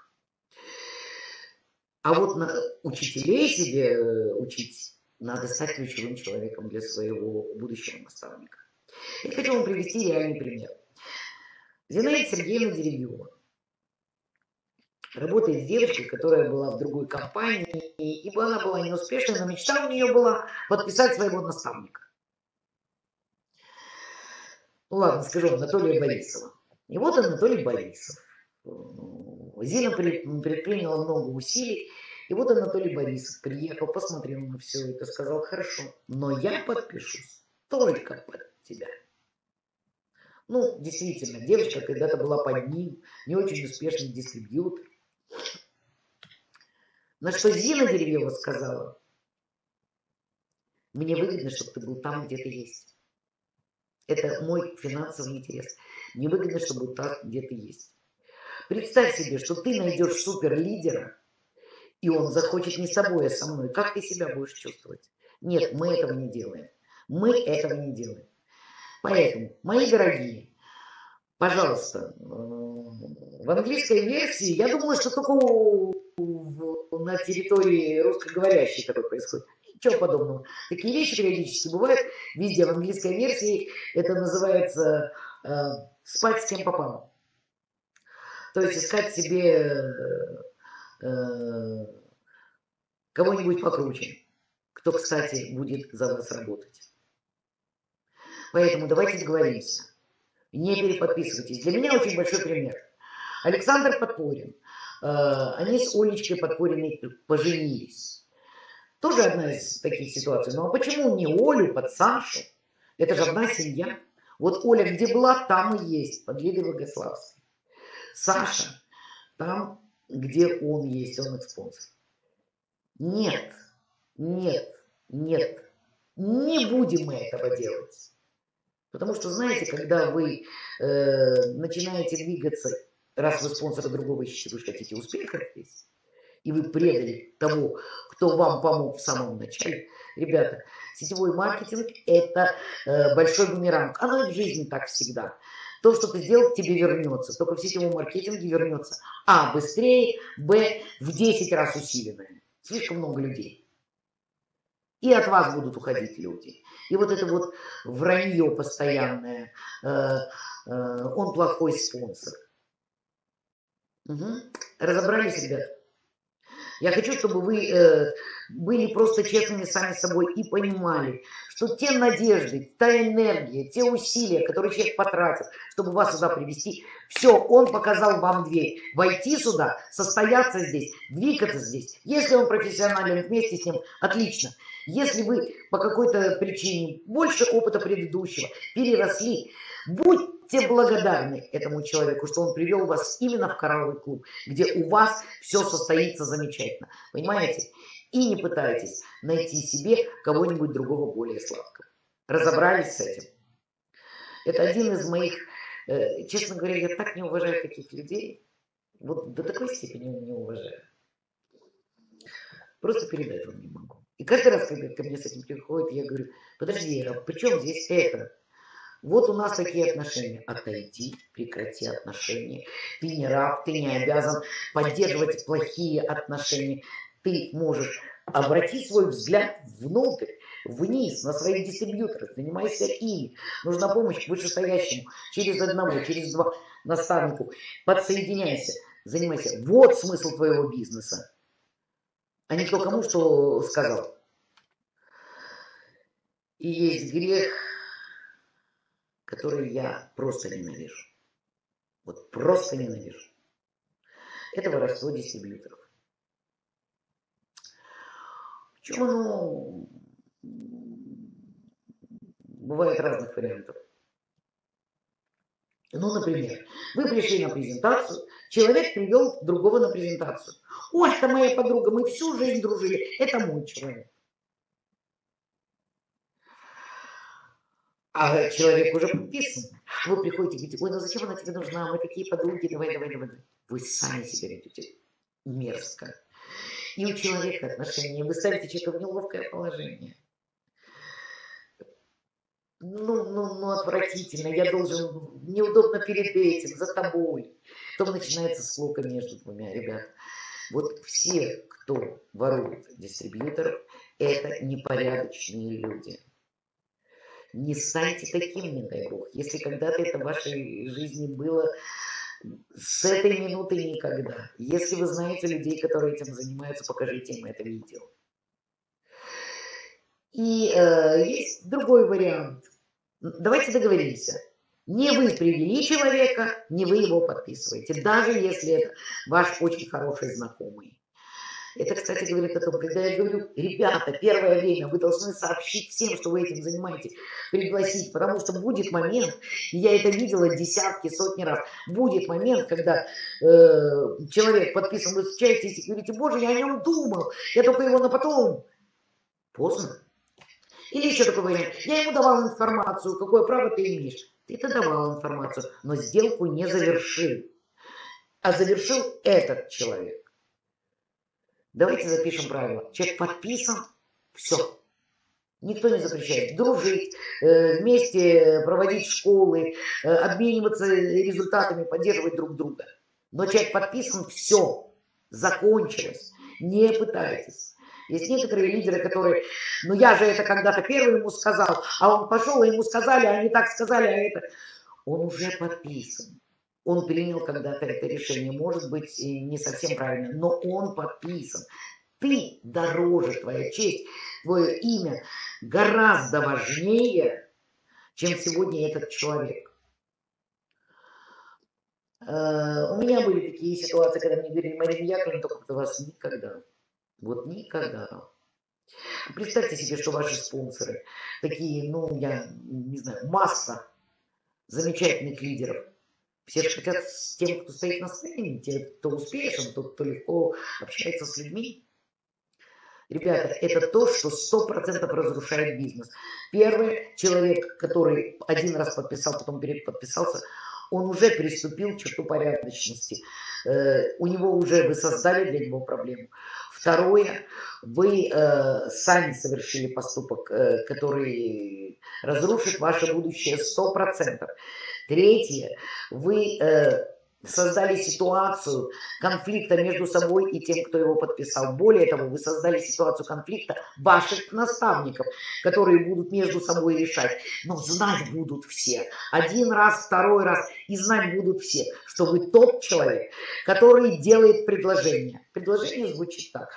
А вот учителей себе учить надо стать ключевым человеком для своего будущего наставника. Я хочу вам привести реальный пример. Зинаида Сергеевна Деревьева работает с девочкой, которая была в другой компании, и она была неуспешной, но мечта у нее была подписать своего наставника. Ну ладно, скажу, Анатолия Борисова. И вот Анатолий Борисов. Зина предприняла много усилий, и вот Анатолий Борисов приехал, посмотрел на все это, сказал: хорошо, но я подпишусь только под тебя. Ну, действительно, девочка когда-то была под ним, не очень успешный дистрибьютор. На что Зина Деревьева сказала: мне выгодно, чтобы ты был там, где ты есть. Это мой финансовый интерес. Мне выгодно, чтобы был там, где ты есть. Представь себе, что ты найдешь суперлидера, и он захочет не с тобой, а со мной. Как ты себя будешь чувствовать? Нет, мы этого не делаем. Мы этого не делаем. Поэтому, мои дорогие, пожалуйста, в английской версии, я думаю, что только на территории русскоговорящей такое происходит. Ничего подобного. Такие вещи периодически бывают. Везде в английской версии это называется спать с кем попало. То есть искать себе кого-нибудь покруче, кто, кстати, будет за вас работать. Поэтому давайте договоримся. Не переподписывайтесь. Для меня очень большой пример. Александр Подпорин. Они с Олечкой Подпориной поженились. Тоже одна из таких ситуаций. Ну а почему не Олю под Сашу? Это же одна семья. Вот Оля где была, там и есть, под Лидой Богославской. Саша там, где он есть, он их спонсор. Нет, нет, нет, не будем мы этого делать. Потому что, знаете, когда вы начинаете двигаться, раз вы спонсор другого ищете, вы же хотите успеха здесь, и вы предали того, кто вам помог в самом начале. Ребята, сетевой маркетинг – это большой бумеранг. Оно и в жизни так всегда. То, что ты сделал, тебе вернется. Только в сетевом маркетинге вернется А, быстрее, Б, в 10 раз усиленное. Слишком много людей. И от вас будут уходить люди. И вот это вот вранье постоянное, он плохой спонсор. Угу. Разобрались, ребят? Я хочу, чтобы вы были просто честными сами с собой и понимали, что те надежды, та энергия, те усилия, которые человек потратил, чтобы вас сюда привести, все, он показал вам дверь. Войти сюда, состояться здесь, двигаться здесь. Если он профессионален, вместе с ним, отлично. Если вы по какой-то причине больше опыта предыдущего переросли, будьте благодарны этому человеку, что он привел вас именно в коралловый клуб, где у вас все состоится замечательно. Понимаете? И не пытайтесь найти себе кого-нибудь другого более сладкого. Разобрались с этим? Это один из моих, честно говоря, я так не уважаю таких людей. Вот до такой степени не уважаю. Просто передать вам не могу. И каждый раз, когда ко мне с этим приходит, я говорю, подожди, а при чем здесь это? Вот у нас такие отношения. Отойди, прекрати отношения. Ты не раб, ты не обязан поддерживать плохие отношения. Ты можешь обратить свой взгляд внутрь, вниз, на своих дистрибьюторов. Занимайся ими. Нужна помощь вышестоящему. Через одного, через два наставнику. Подсоединяйся, занимайся. Вот смысл твоего бизнеса. А не кто кому что сказал. И есть грех, который я просто ненавижу. Вот просто ненавижу. Это воровство дистрибьюторов. Причем оно бывает разных вариантов. Ну, например, вы пришли на презентацию, человек привел другого на презентацию. Ой, это моя подруга, мы всю жизнь дружили, это мой человек. А человек уже подписан. Вы приходите и говорите, ой, ну зачем она тебе нужна, мы такие подруги, давай. Вы сами себя ведете мерзко. И у человека отношения, вы ставите человека в неловкое положение. Ну, отвратительно, я должен, неудобно перед этим, за тобой. Потом начинается склока между двумя, ребят. Вот все, кто ворует дистрибьюторов, это непорядочные люди. Не станьте таким, не дай бог. Если когда-то это в вашей жизни было, с этой минуты никогда. Если вы знаете людей, которые этим занимаются, покажите им это видео. И есть другой вариант. Давайте договоримся. Не вы привели человека, не вы его подписываете, даже если это ваш очень хороший знакомый. Это, кстати, говорит о том, когда я говорю, ребята, первое время вы должны сообщить всем, что вы этим занимаетесь, пригласить, потому что будет момент, и я это видела десятки, сотни раз, будет момент, когда человек подписан, вы встречаетесь и говорите, боже, я о нем думал, я только его на потом. Поздно. Или еще такой вариант, я ему давал информацию, какое право ты имеешь. Ты-то давал информацию, но сделку не завершил, а завершил этот человек. Давайте запишем правило. Человек подписан, все. Никто не запрещает дружить, вместе проводить школы, обмениваться результатами, поддерживать друг друга. Но человек подписан, все, закончилось. Не пытайтесь. Есть некоторые лидеры, которые, ну я же это когда-то первый ему сказал, а он пошел, и ему сказали, а они так сказали, а это... Он уже подписан. Он принял когда-то это решение, может быть, не совсем правильно, но он подписан. Ты дороже, твоя честь, твое имя гораздо важнее, чем сегодня этот человек. У меня были такие ситуации, когда мне говорили, Марина Яковлевна, только вас никогда. Вот никогда. Представьте себе, что ваши спонсоры такие, ну, я не знаю, масса замечательных лидеров. Все же хотят с тем, кто стоит на сцене, те, кто успешен, тот, кто легко общается с людьми. Ребята, это то, что 100% разрушает бизнес. Первый человек, который один раз подписал, потом переподписался, он уже переступил черту порядочности. У него уже вы создали для него проблему. Второе, вы сами совершили поступок, который разрушит ваше будущее 100%. Третье, вы создали ситуацию конфликта между собой и тем, кто его подписал. Более того, вы создали ситуацию конфликта ваших наставников, которые будут между собой решать. Но знать будут все. Один раз, второй раз. И знать будут все, что вы тот человек, который делает предложение. Предложение звучит так.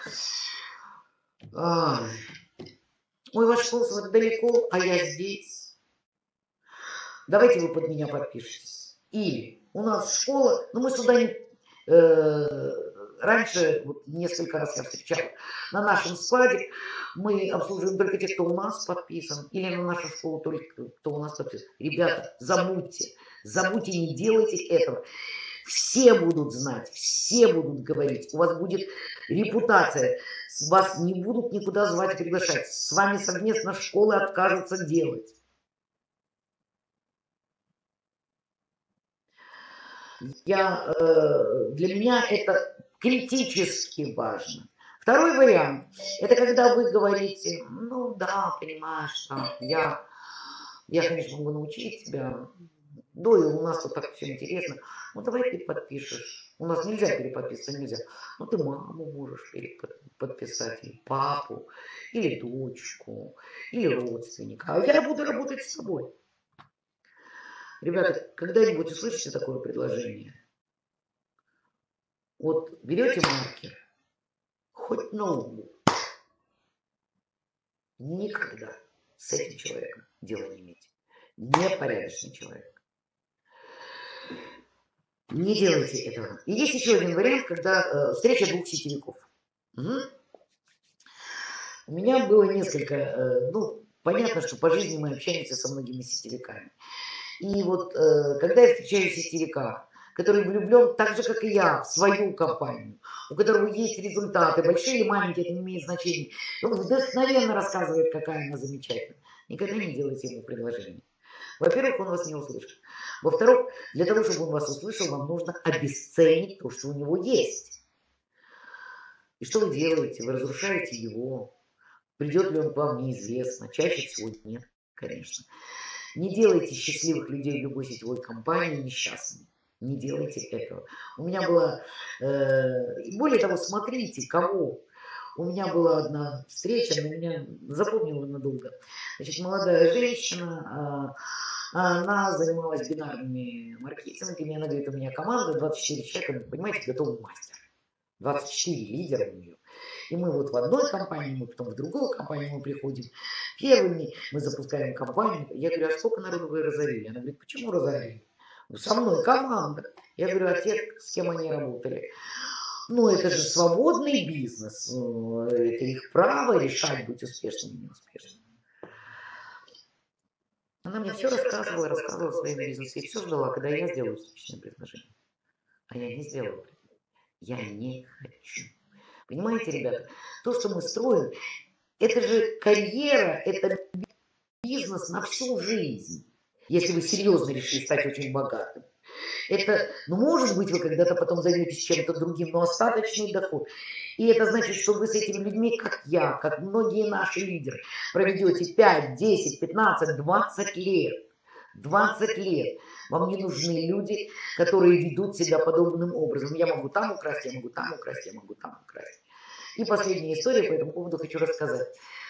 Ой, ваш спонсор далеко, а я здесь. Давайте вы под меня подпишитесь. Или у нас школа, но мы сюда не... раньше, вот несколько раз я встречала, на нашем складе мы обслуживаем только тех, кто у нас подписан, или на нашу школу только кто у нас подписан. Ребята, забудьте, не делайте этого. Все будут знать, все будут говорить, у вас будет репутация, вас не будут никуда звать, приглашать, с вами совместно школы откажутся делать. Для меня это критически важно. Второй вариант, это когда вы говорите, ну да, понимаешь, я, конечно, могу научить тебя, да, и у нас тут так все интересно, ну давай ты подпишешь, у нас нельзя переподписывать, нельзя, ну ты маму можешь подписать, или папу, или дочку, или родственника, а я буду работать с тобой. Ребята, когда-нибудь услышите такое предложение? Вот берете маркер, хоть ноутбук, никогда с этим человеком дела не имейте. Непорядочный человек. Не делайте этого. И есть еще один вариант, когда встреча двух сетевиков. Угу. У меня было несколько, понятно, что по жизни мы общаемся со многими сетевиками. И вот когда я встречаю сетевика, который влюблен так же, как и я, в свою компанию, у которого есть результаты, большие или маленькие, это не имеет значения, он вдохновенно рассказывает, какая она замечательная. Никогда не делайте ему предложение. Во-первых, он вас не услышит. Во-вторых, для того, чтобы он вас услышал, вам нужно обесценить то, что у него есть. И что вы делаете? Вы разрушаете его. Придет ли он к вам, неизвестно. Чаще всего нет, конечно. Не делайте счастливых людей в любой сетевой компании несчастными. Не делайте этого. У меня было... более того, смотрите, кого. У меня была одна встреча, но меня запомнила надолго. Значит, молодая женщина, она занималась бинарными маркетингами. Она говорит, у меня команда 24 человека, понимаете, готовый мастер. 24 лидера у нее. И мы вот в одной компании, мы потом в другую компанию мы приходим. Первыми мы запускаем компанию. Я говорю, а сколько народу вы разорили? Она говорит, почему разорили? Со мной команда. Я говорю, а те, с кем они работали? Ну, это же свободный бизнес. Это их право решать, быть успешным или неуспешным. Она мне все рассказывала о своем бизнесе. И все ждала, когда я сделаю успешное предложение. А я не сделала. Я не хочу. Понимаете, ребята, то, что мы строим, это же карьера, это бизнес на всю жизнь. Если вы серьезно решили стать очень богатым. Это, может быть, вы когда-то потом займетесь чем-то другим, но остаточный доход. И это значит, что вы с этими людьми, как я, как многие наши лидеры, проведете 5, 10, 15, 20 лет. 20 лет. Вам не нужны люди, которые ведут себя подобным образом. Я могу там украсть, я могу там украсть, я могу там украсть. И последняя история по этому поводу хочу рассказать.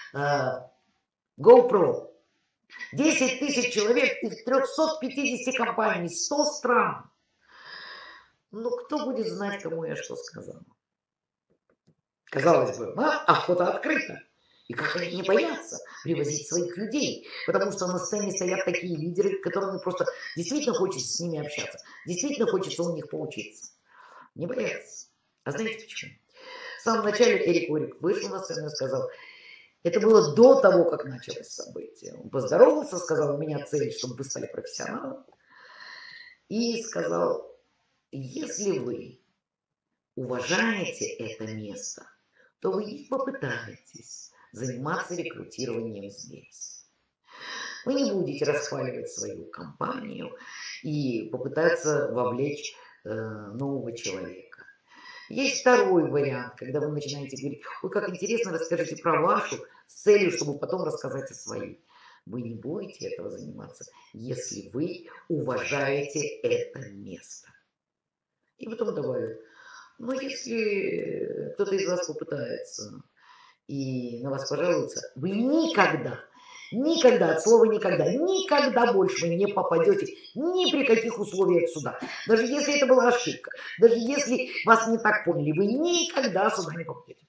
GoPro. 10 тысяч человек из 350 компаний, 100 стран. Ну, кто будет знать, кому я что сказал? Казалось бы, охота открыта. И как они не боятся привозить своих людей, потому что на сцене стоят такие лидеры, которым просто действительно хочется с ними общаться, действительно хочется у них поучиться. Не боятся. А знаете почему? В самом начале Эрик Орик вышел на сцену и сказал, это было до того, как началось событие. Он поздоровался, сказал, у меня цель, чтобы вы стали профессионалом. И сказал, если вы уважаете это место, то вы не попытаетесь заниматься рекрутированием здесь. Вы не будете расхваливать свою компанию и попытаться вовлечь нового человека. Есть второй вариант, когда вы начинаете говорить: ой, как интересно, расскажите про вашу, с целью, чтобы потом рассказать о своей. Вы не будете этого заниматься, если вы уважаете это место. И потом добавлю: но если кто-то из вас попытается и на вас пожалуется, вы никогда, никогда, от слова никогда, никогда больше вы не попадете ни при каких условиях сюда. Даже если это была ошибка, даже если вас не так поняли, вы никогда сюда не попадете.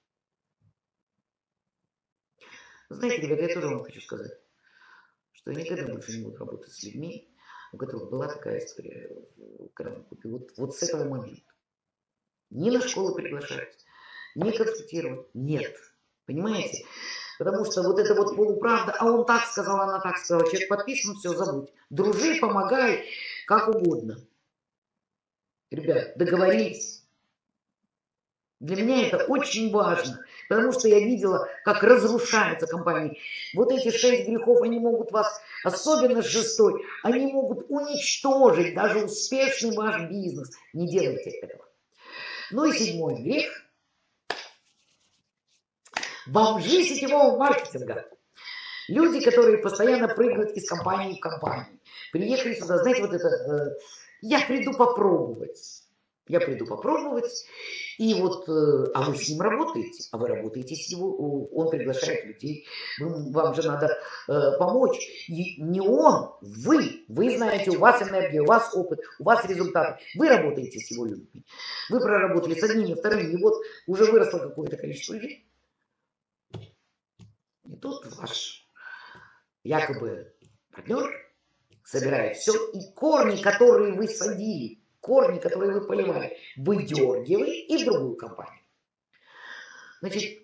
Знаете, ребята, я тоже вам хочу сказать, что я никогда больше не буду работать с людьми, у которых была такая история в Карамакупе. Вот с этого момента. Ни на школу приглашать, ни консультировать. Нет. Понимаете? Потому что вот это вот полуправда, а он так сказал, она так сказала. Человек подписан, все, забудь. Дружи, помогай, как угодно. Ребят, договорились. Для меня это очень важно, потому что я видела, как разрушается компания. Вот эти 6 грехов, они могут вас, особенно шестой, они могут уничтожить даже успешный ваш бизнес. Не делайте этого. Ну и 7-й грех. Бомжи сетевого маркетинга. Люди, которые постоянно прыгают из компании в компанию. Приехали сюда, знаете, вот это, я приду попробовать. Я приду попробовать, и вот, а вы с ним работаете, а вы работаете с него, он приглашает людей, вам же надо помочь. И не он, вы знаете, у вас энергия, у вас опыт, у вас результаты, вы работаете с его людьми. Вы проработали с одними, вторыми, и вот уже выросло какое-то количество людей. И тут ваш якобы партнер собирает все, и корни, которые вы садили, корни, которые вы поливали, выдергивает и в другую компанию. Значит,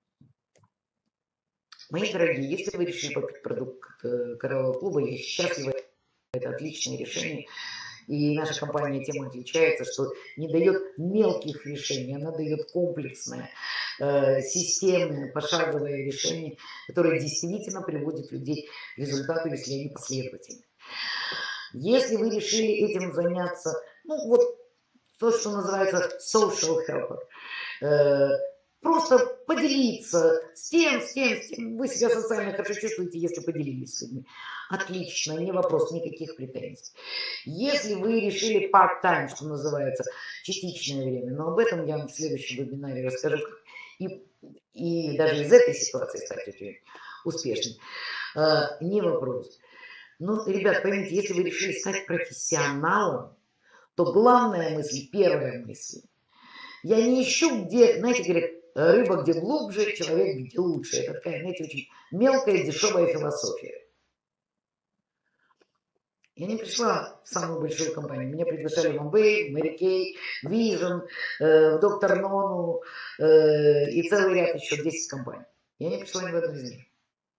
мои дорогие, если вы решили купить продукт Кораллового клуба, я счастлива, это отличное решение. И наша компания тем отличается, что не дает мелких решений, она дает комплексное, системное, пошаговое решение, которое действительно приводит людей к результату, если они последовательны. Если вы решили этим заняться, ну вот то, что называется social helper, просто поделиться с тем, вы себя социально хорошо чувствуете, если поделились с людьми. Отлично, не вопрос, никаких претензий. Если вы решили part-time, что называется, частичное время, но об этом я вам в следующем вебинаре расскажу, и даже из этой ситуации стать успешным, не вопрос. Но, ребят, поймите, если вы решили стать профессионалом, то главная мысль, первая мысль, я не ищу, где, знаете, говорят, рыба где глубже, человек где лучше. Это такая, знаете, очень мелкая, дешевая философия. Я не пришла в самую большую компанию. Меня приглашали в Amway, в Mary Kay, Vision, в Доктор Нону и целый ряд еще 10 компаний. Я не пришла ни в одну из них.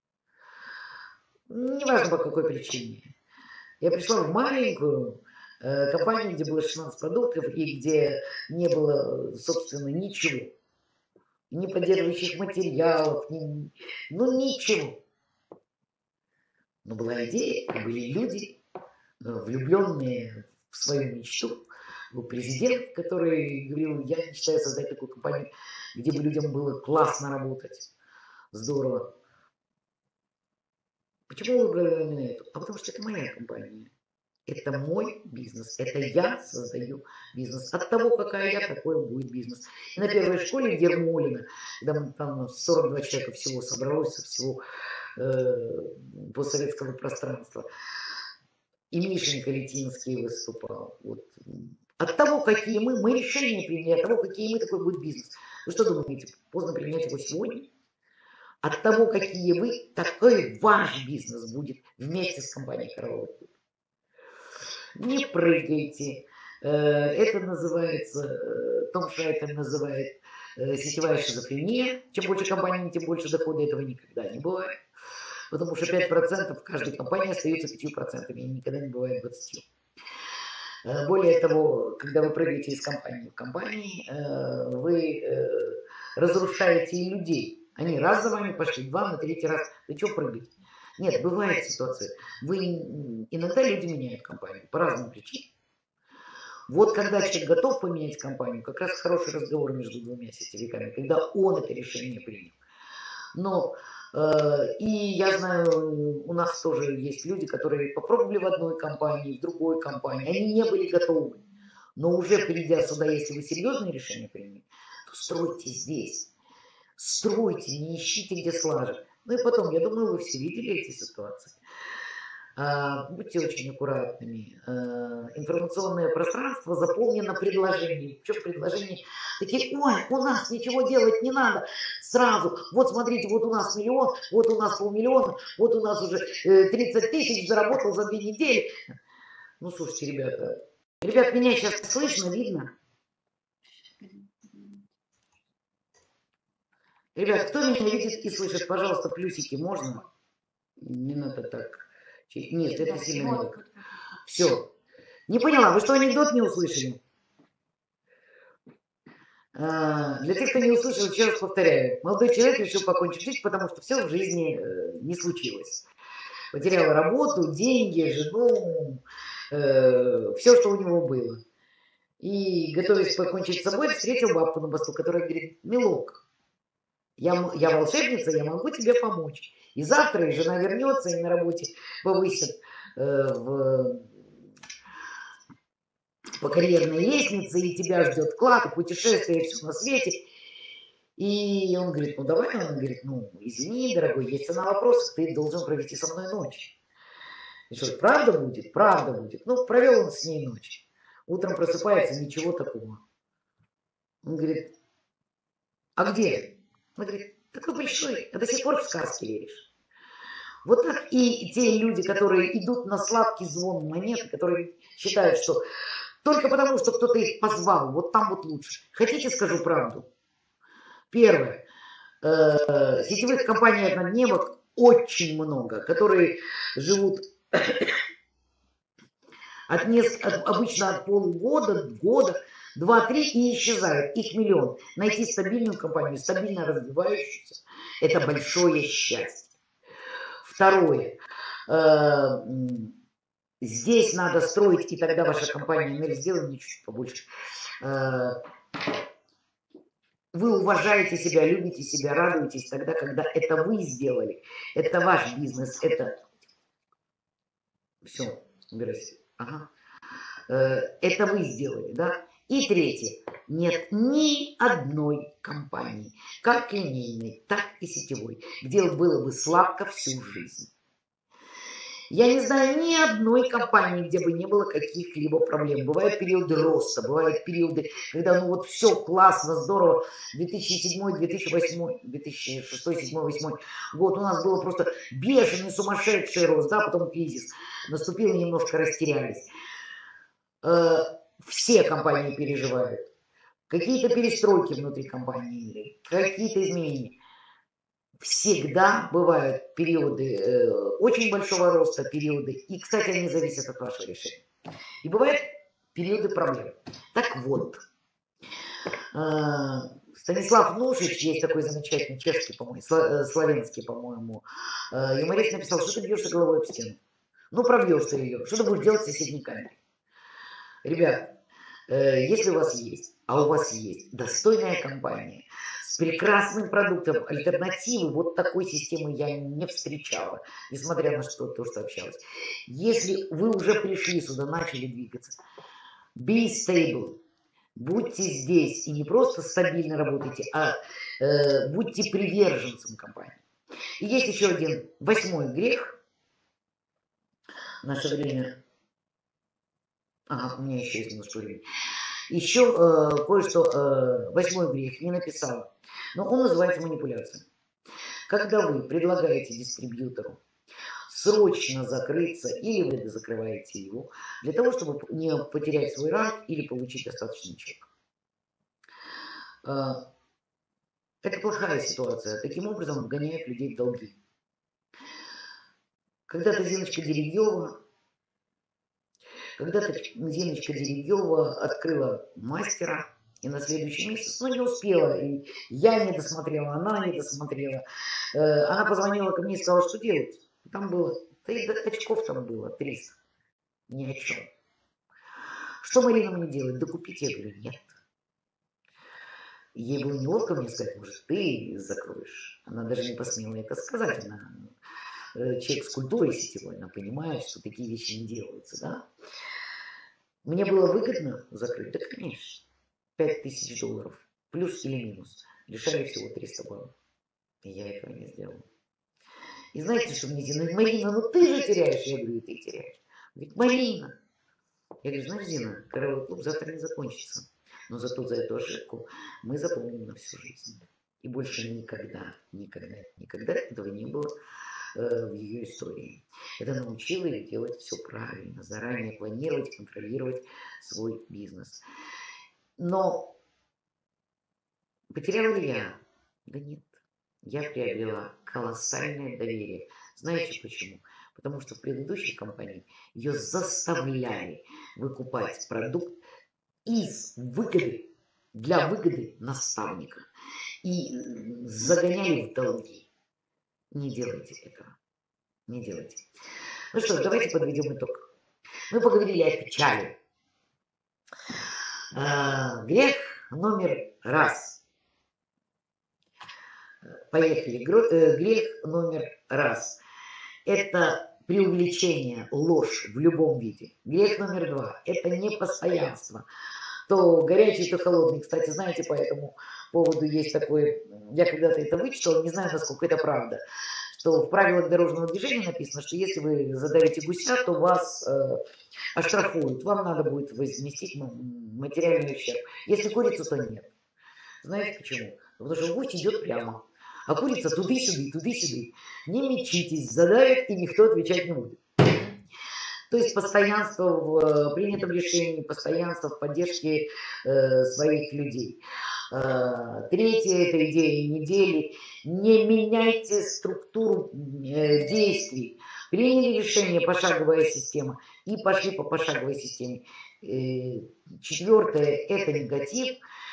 Неважно по какой причине. Я пришла в маленькую компанию, где было 16 продуктов и где не было, собственно, ничего. Ни поддерживающих материалов, ну ничего. Но была идея, и были люди, влюбленные в свою мечту. Был президент, который говорил: я мечтаю создать такую компанию, где бы людям было классно работать. Здорово. Почему вы выбрали именно эту? А потому что это моя компания. Это мой бизнес. Это я создаю бизнес. От того, какая я, такой будет бизнес. И на первой школе Ермолина, когда там 42 человека всего собралось, со всего постсоветского пространства, и Мишенька Летинский выступал. Вот. От того, какие мы решения приняли, от того, какие мы, такой будет бизнес. Вы что думаете, поздно принять его сегодня? От того, какие вы, такой ваш бизнес будет вместе с компанией Коралловый клуб. Не прыгайте. Это называется, Том Шайтер называет сетевая шизофрения. Чем больше компаний, тем больше дохода, этого никогда не бывает. Потому что 5% в каждой компании остается 5%, и никогда не бывает 20%. Более того, когда вы прыгаете из компании в компании, вы разрушаете и людей. Они раз за вами пошли, два, на третий раз. Вы что прыгаете? Нет, бывает ситуация. Иногда люди меняют компанию по разным причинам. Вот когда человек готов поменять компанию, как раз хороший разговор между двумя сетевиками, когда он это решение принял. Но и я знаю, у нас тоже есть люди, которые попробовали в одной компании, в другой компании, они не были готовы. Но уже придя сюда, если вы серьезное решение приняли, то стройте здесь. Стройте, не ищите, где слажать. Ну и потом, я думаю, вы все видели эти ситуации. Будьте очень аккуратными. Информационное пространство заполнено предложениями. Причем предложения такие: ой, у нас ничего делать не надо. Сразу, вот смотрите, вот у нас 1 000 000, вот у нас 500 000, вот у нас уже 30 000 заработал за 2 недели. Ну, слушайте, ребята. Ребят, меня сейчас слышно, видно? Ребят, кто меня видит и слышит, пожалуйста, плюсики можно? Не надо так. Нет, это сильно не так. Все. Не поняла, вы что, анекдот не услышали? Для тех, кто не услышал, еще раз повторяю. Молодой человек решил покончить жизнь, потому что все в жизни не случилось. Потерял работу, деньги, жену, все, что у него было. И, готовясь покончить с собой, встретил бабку на мосту, которая говорит: милок, я волшебница, я могу тебе помочь. И завтра и жена вернется, и на работе повысят по карьерной лестнице, и тебя ждет клад, и путешествие, и все на свете. И он говорит: ну давай. Он говорит: ну извини, дорогой, есть цена вопроса, ты должен провести со мной ночь. И что, правда будет? Правда будет. Ну, провел он с ней ночь. Утром просыпается, ничего такого. Он говорит: а где? Он говорит: такой большой, а до сих пор в сказки веришь. Вот так и те люди, которые идут на сладкий звон монет, которые считают, что только потому, что кто-то их позвал, вот там вот лучше. Хотите, скажу правду? Первое. Сетевых компаний однодневок очень много, которые живут обычно от полугода, года, 2-3 и исчезают. Их миллион. Найти стабильную компанию, стабильно развивающуюся, это большое счастье. Второе. Здесь надо строить, и тогда ваша компания, мы сделаем чуть побольше. Вы уважаете себя, любите себя, радуетесь тогда, когда это вы сделали. Это ваш бизнес, это... Все, убирайся. Ага. Это вы сделали, да? И третье. Нет ни одной компании, как линейной, так и сетевой, где было бы сладко всю жизнь. Я не знаю ни одной компании, где бы не было каких-либо проблем. Бывают периоды роста, бывают периоды, когда ну вот все классно, здорово. 2007, 2008, 2006, 2007, 2008 год у нас было просто бешеный, сумасшедший рост, да, потом кризис. Наступил, немножко растерялись. Все компании переживают. Какие-то перестройки внутри компании, какие-то изменения. Всегда бывают периоды очень большого роста, периоды, и, кстати, они зависят от вашего решения. И бывают периоды проблем. Так вот, Станислав Нушич, есть такой замечательный чешский, по-моему, славянский, по-моему, юморист, написал: что ты бьешься головой об стену? Ну, пробьешь ты ее, что ты будешь делать с соседней камерой? Ребят, если у вас есть, а у вас есть достойная компания, с прекрасным продуктом, альтернативы вот такой системы я не встречала, несмотря на то, что общалась. Если вы уже пришли сюда, начали двигаться, be stable, будьте здесь и не просто стабильно работайте, а будьте приверженцем компании. И есть еще один 8-й грех в наше время. Ага, у меня еще есть немножко времени. Еще кое-что, 8-й грех, не написала. Но он называется манипуляцией. Когда вы предлагаете дистрибьютору срочно закрыться, или вы закрываете его, для того, чтобы не потерять свой ранг или получить достаточный чек. Это плохая ситуация. Таким образом вгоняют людей в долги. Когда-то Зиночка Деревьева открыла мастера, И на следующий месяц, ну, не успела. И я не досмотрела, она не досмотрела. Она позвонила ко мне и сказала, что делать. Там было, да и очков там было 300. Ни о чем. Что Марина мне делает? Да купить? Я говорю, нет. Ей было неловко мне сказать, может, ты закроешь. Она даже не посмела это сказать. Она человек с культурой сетевой, она понимает, что такие вещи не делаются, да? Мне было выгодно закрыть? Да, конечно. $5000. Плюс или минус. Лишали всего 300 баллов. И я этого не сделала. И знаете, что мне Зина? Марина, ну ты же теряешь. Я говорю, и ты теряешь. Говорит, Марина. Я говорю, знаешь, Зина, королевый клуб завтра не закончится. Но зато за эту ошибку мы запомним на всю жизнь. И больше никогда, никогда, никогда этого не было в ее истории. Это научило ее делать все правильно, заранее планировать, контролировать свой бизнес. Но потеряла ли я? Да нет. Я приобрела колоссальное доверие. Знаете почему? Потому что в предыдущей компании ее заставляли выкупать продукт из выгоды, для выгоды наставника. И загоняли в долги. Не делайте этого. Не делайте. Ну что ж, давайте подведем итог. Мы поговорили о печали. Грех номер раз. Поехали. Грех номер раз. Это преувеличение, ложь в любом виде. Грех номер два. Это непостоянство. То горячий, то холодный. Кстати, знаете, по этому поводу есть такой... Я когда-то это вычитала, не знаю, насколько это правда. Что в правилах дорожного движения написано, что если вы задавите гуся, то вас оштрафуют. Вам надо будет возместить материальный ущерб. Если курицу, то нет. Знаете почему? Потому что гусь идет прямо. А курица туды-сюды, туды-сюды. Не мечитесь, задавят, и никто отвечать не будет. То есть постоянство в принятом решении, постоянство в поддержке своих людей. Третье – это идея недели. Не меняйте структуру действий. Приняли решение, пошаговая система, и пошли по пошаговой системе. Четвертое – это негатив.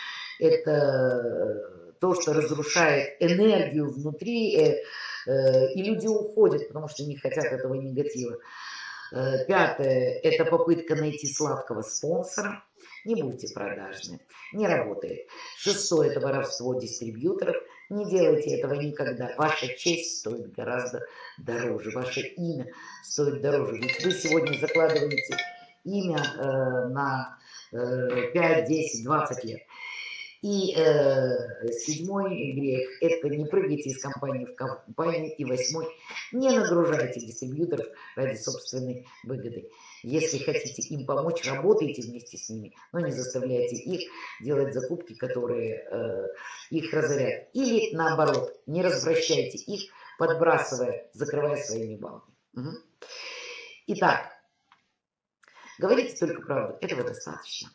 Это то, что разрушает энергию внутри, и люди уходят, потому что не хотят этого негатива. Пятое – это попытка найти сладкого спонсора. Не будьте продажны, не работает. Шестое – это воровство дистрибьюторов. Не делайте этого никогда. Ваша честь стоит гораздо дороже. Ваше имя стоит дороже. Ведь вы сегодня закладываете имя на 5, 10, 20 лет. И седьмой грех – это не прыгайте из компании в компанию. И восьмой – не нагружайте дистрибьюторов ради собственной выгоды. Если хотите им помочь, работайте вместе с ними, но не заставляйте их делать закупки, которые их разорят. Или наоборот, не развращайте их, подбрасывая, закрывая своими баллами. Угу. Итак, говорите только правду, этого достаточно.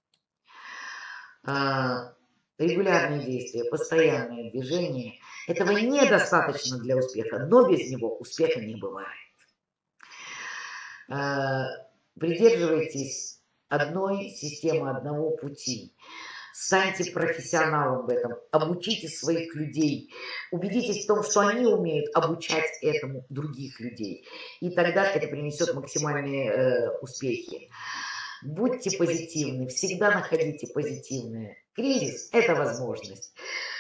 Регулярные действия, постоянное движение, этого недостаточно для успеха, но без него успеха не бывает. Придерживайтесь одной системы, одного пути. Станьте профессионалом в этом, обучите своих людей, убедитесь в том, что они умеют обучать этому других людей. И тогда это принесет максимальные успехи. Будьте позитивны, всегда находите позитивное. Кризис – это возможность.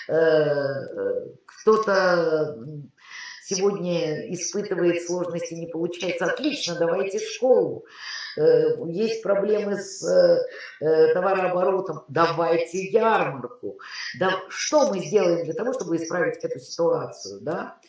Кто-то сегодня испытывает сложности, не получается. Отлично, давайте в школу. Есть проблемы с товарооборотом, давайте ярмарку. Да, что мы сделаем для того, чтобы исправить эту ситуацию? Да?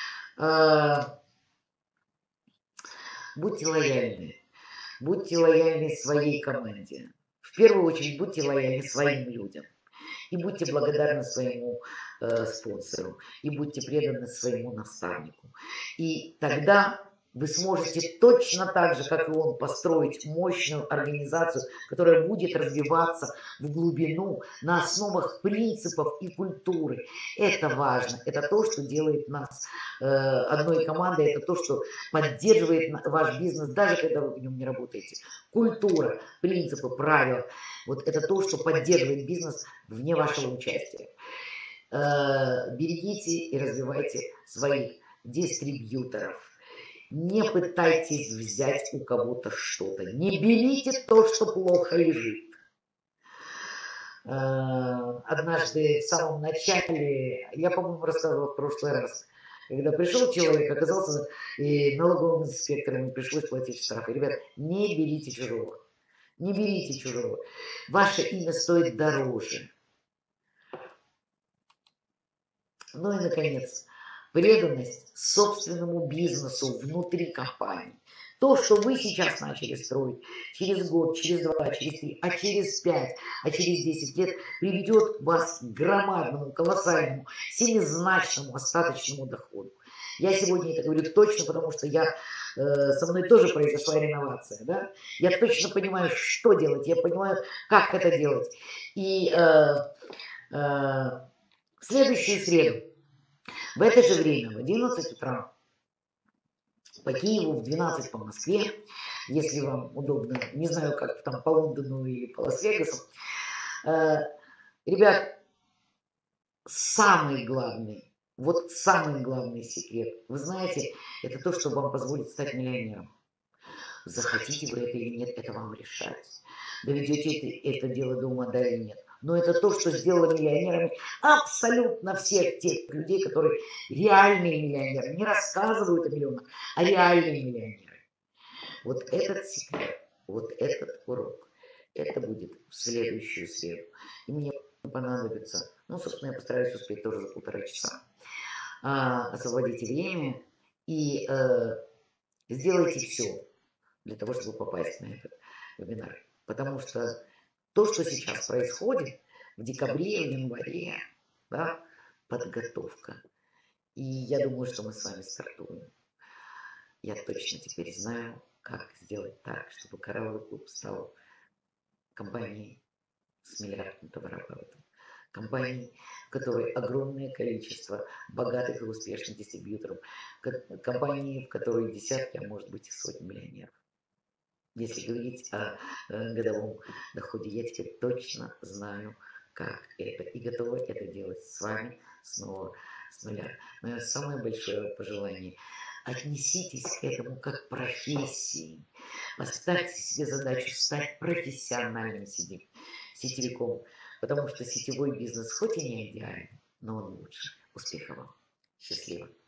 Будьте лояльны. Будьте лояльны своей команде. В первую очередь будьте лояльны своим людям. И будьте благодарны своему спонсору. И будьте преданы своему наставнику. И тогда вы сможете точно так же, как и он, построить мощную организацию, которая будет развиваться в глубину на основах принципов и культуры. Это важно. Это то, что делает нас одной командой. Это то, что поддерживает ваш бизнес, даже когда вы в нем не работаете. Культура, принципы, правила. Вот это то, что поддерживает бизнес вне вашего участия. Берегите и развивайте своих дистрибьюторов. Не пытайтесь взять у кого-то что-то. Не берите то, что плохо лежит. Однажды в самом начале, я, по-моему, рассказывала в прошлый раз, когда пришел человек, оказался и налоговым инспектором, и пришлось платить штрафы. Ребят, не берите чужого. Не берите чужого. Ваше имя стоит дороже. Ну и, наконец, преданность собственному бизнесу внутри компании. То, что вы сейчас начали строить, через год, через 2, через 3, а через 5, а через 10 лет приведет вас к громадному, колоссальному, семизначному остаточному доходу. Я сегодня это говорю точно, потому что со мной тоже произошла реновация. Да? Я точно понимаю, что делать, я понимаю, как это делать. И в следующую среду, в это же время, в 11 утра, по Киеву, в 12 по Москве, если вам удобно, не знаю, как там по Лондону или по Лас-Вегасу. Ребят, самый главный, вот самый главный секрет, вы знаете, это то, что вам позволит стать миллионером. Захотите вы это или нет, это вам решать. Доведете это дело до ума, да или нет. Но это то, что сделало миллионерами абсолютно всех тех людей, которые реальные миллионеры. Не рассказывают о миллионах, а реальные миллионеры. Вот этот секрет, вот этот урок, это будет в следующую среду. И мне понадобится, ну, собственно, я постараюсь успеть тоже за 1,5 часа. Освободите время и сделайте все для того, чтобы попасть на этот вебинар. Потому что то, что сейчас происходит в декабре, в январе, да, подготовка. И я думаю, что мы с вами стартуем. Я точно теперь знаю, как сделать так, чтобы Коралловый клуб стал компанией с миллиардным товарооборотом. Компанией, в которой огромное количество богатых и успешных дистрибьюторов. Компанией, в которой десятки, а может быть и сотни миллионеров. Если говорить о годовом доходе, я теперь точно знаю, как это, и готова это делать с вами снова с нуля. Мое самое большое пожелание: отнеситесь к этому как к профессии. Поставьте себе задачу стать профессиональным сетевиком, потому что сетевой бизнес хоть и не идеален, но он лучше. Успехов вам. Счастливо.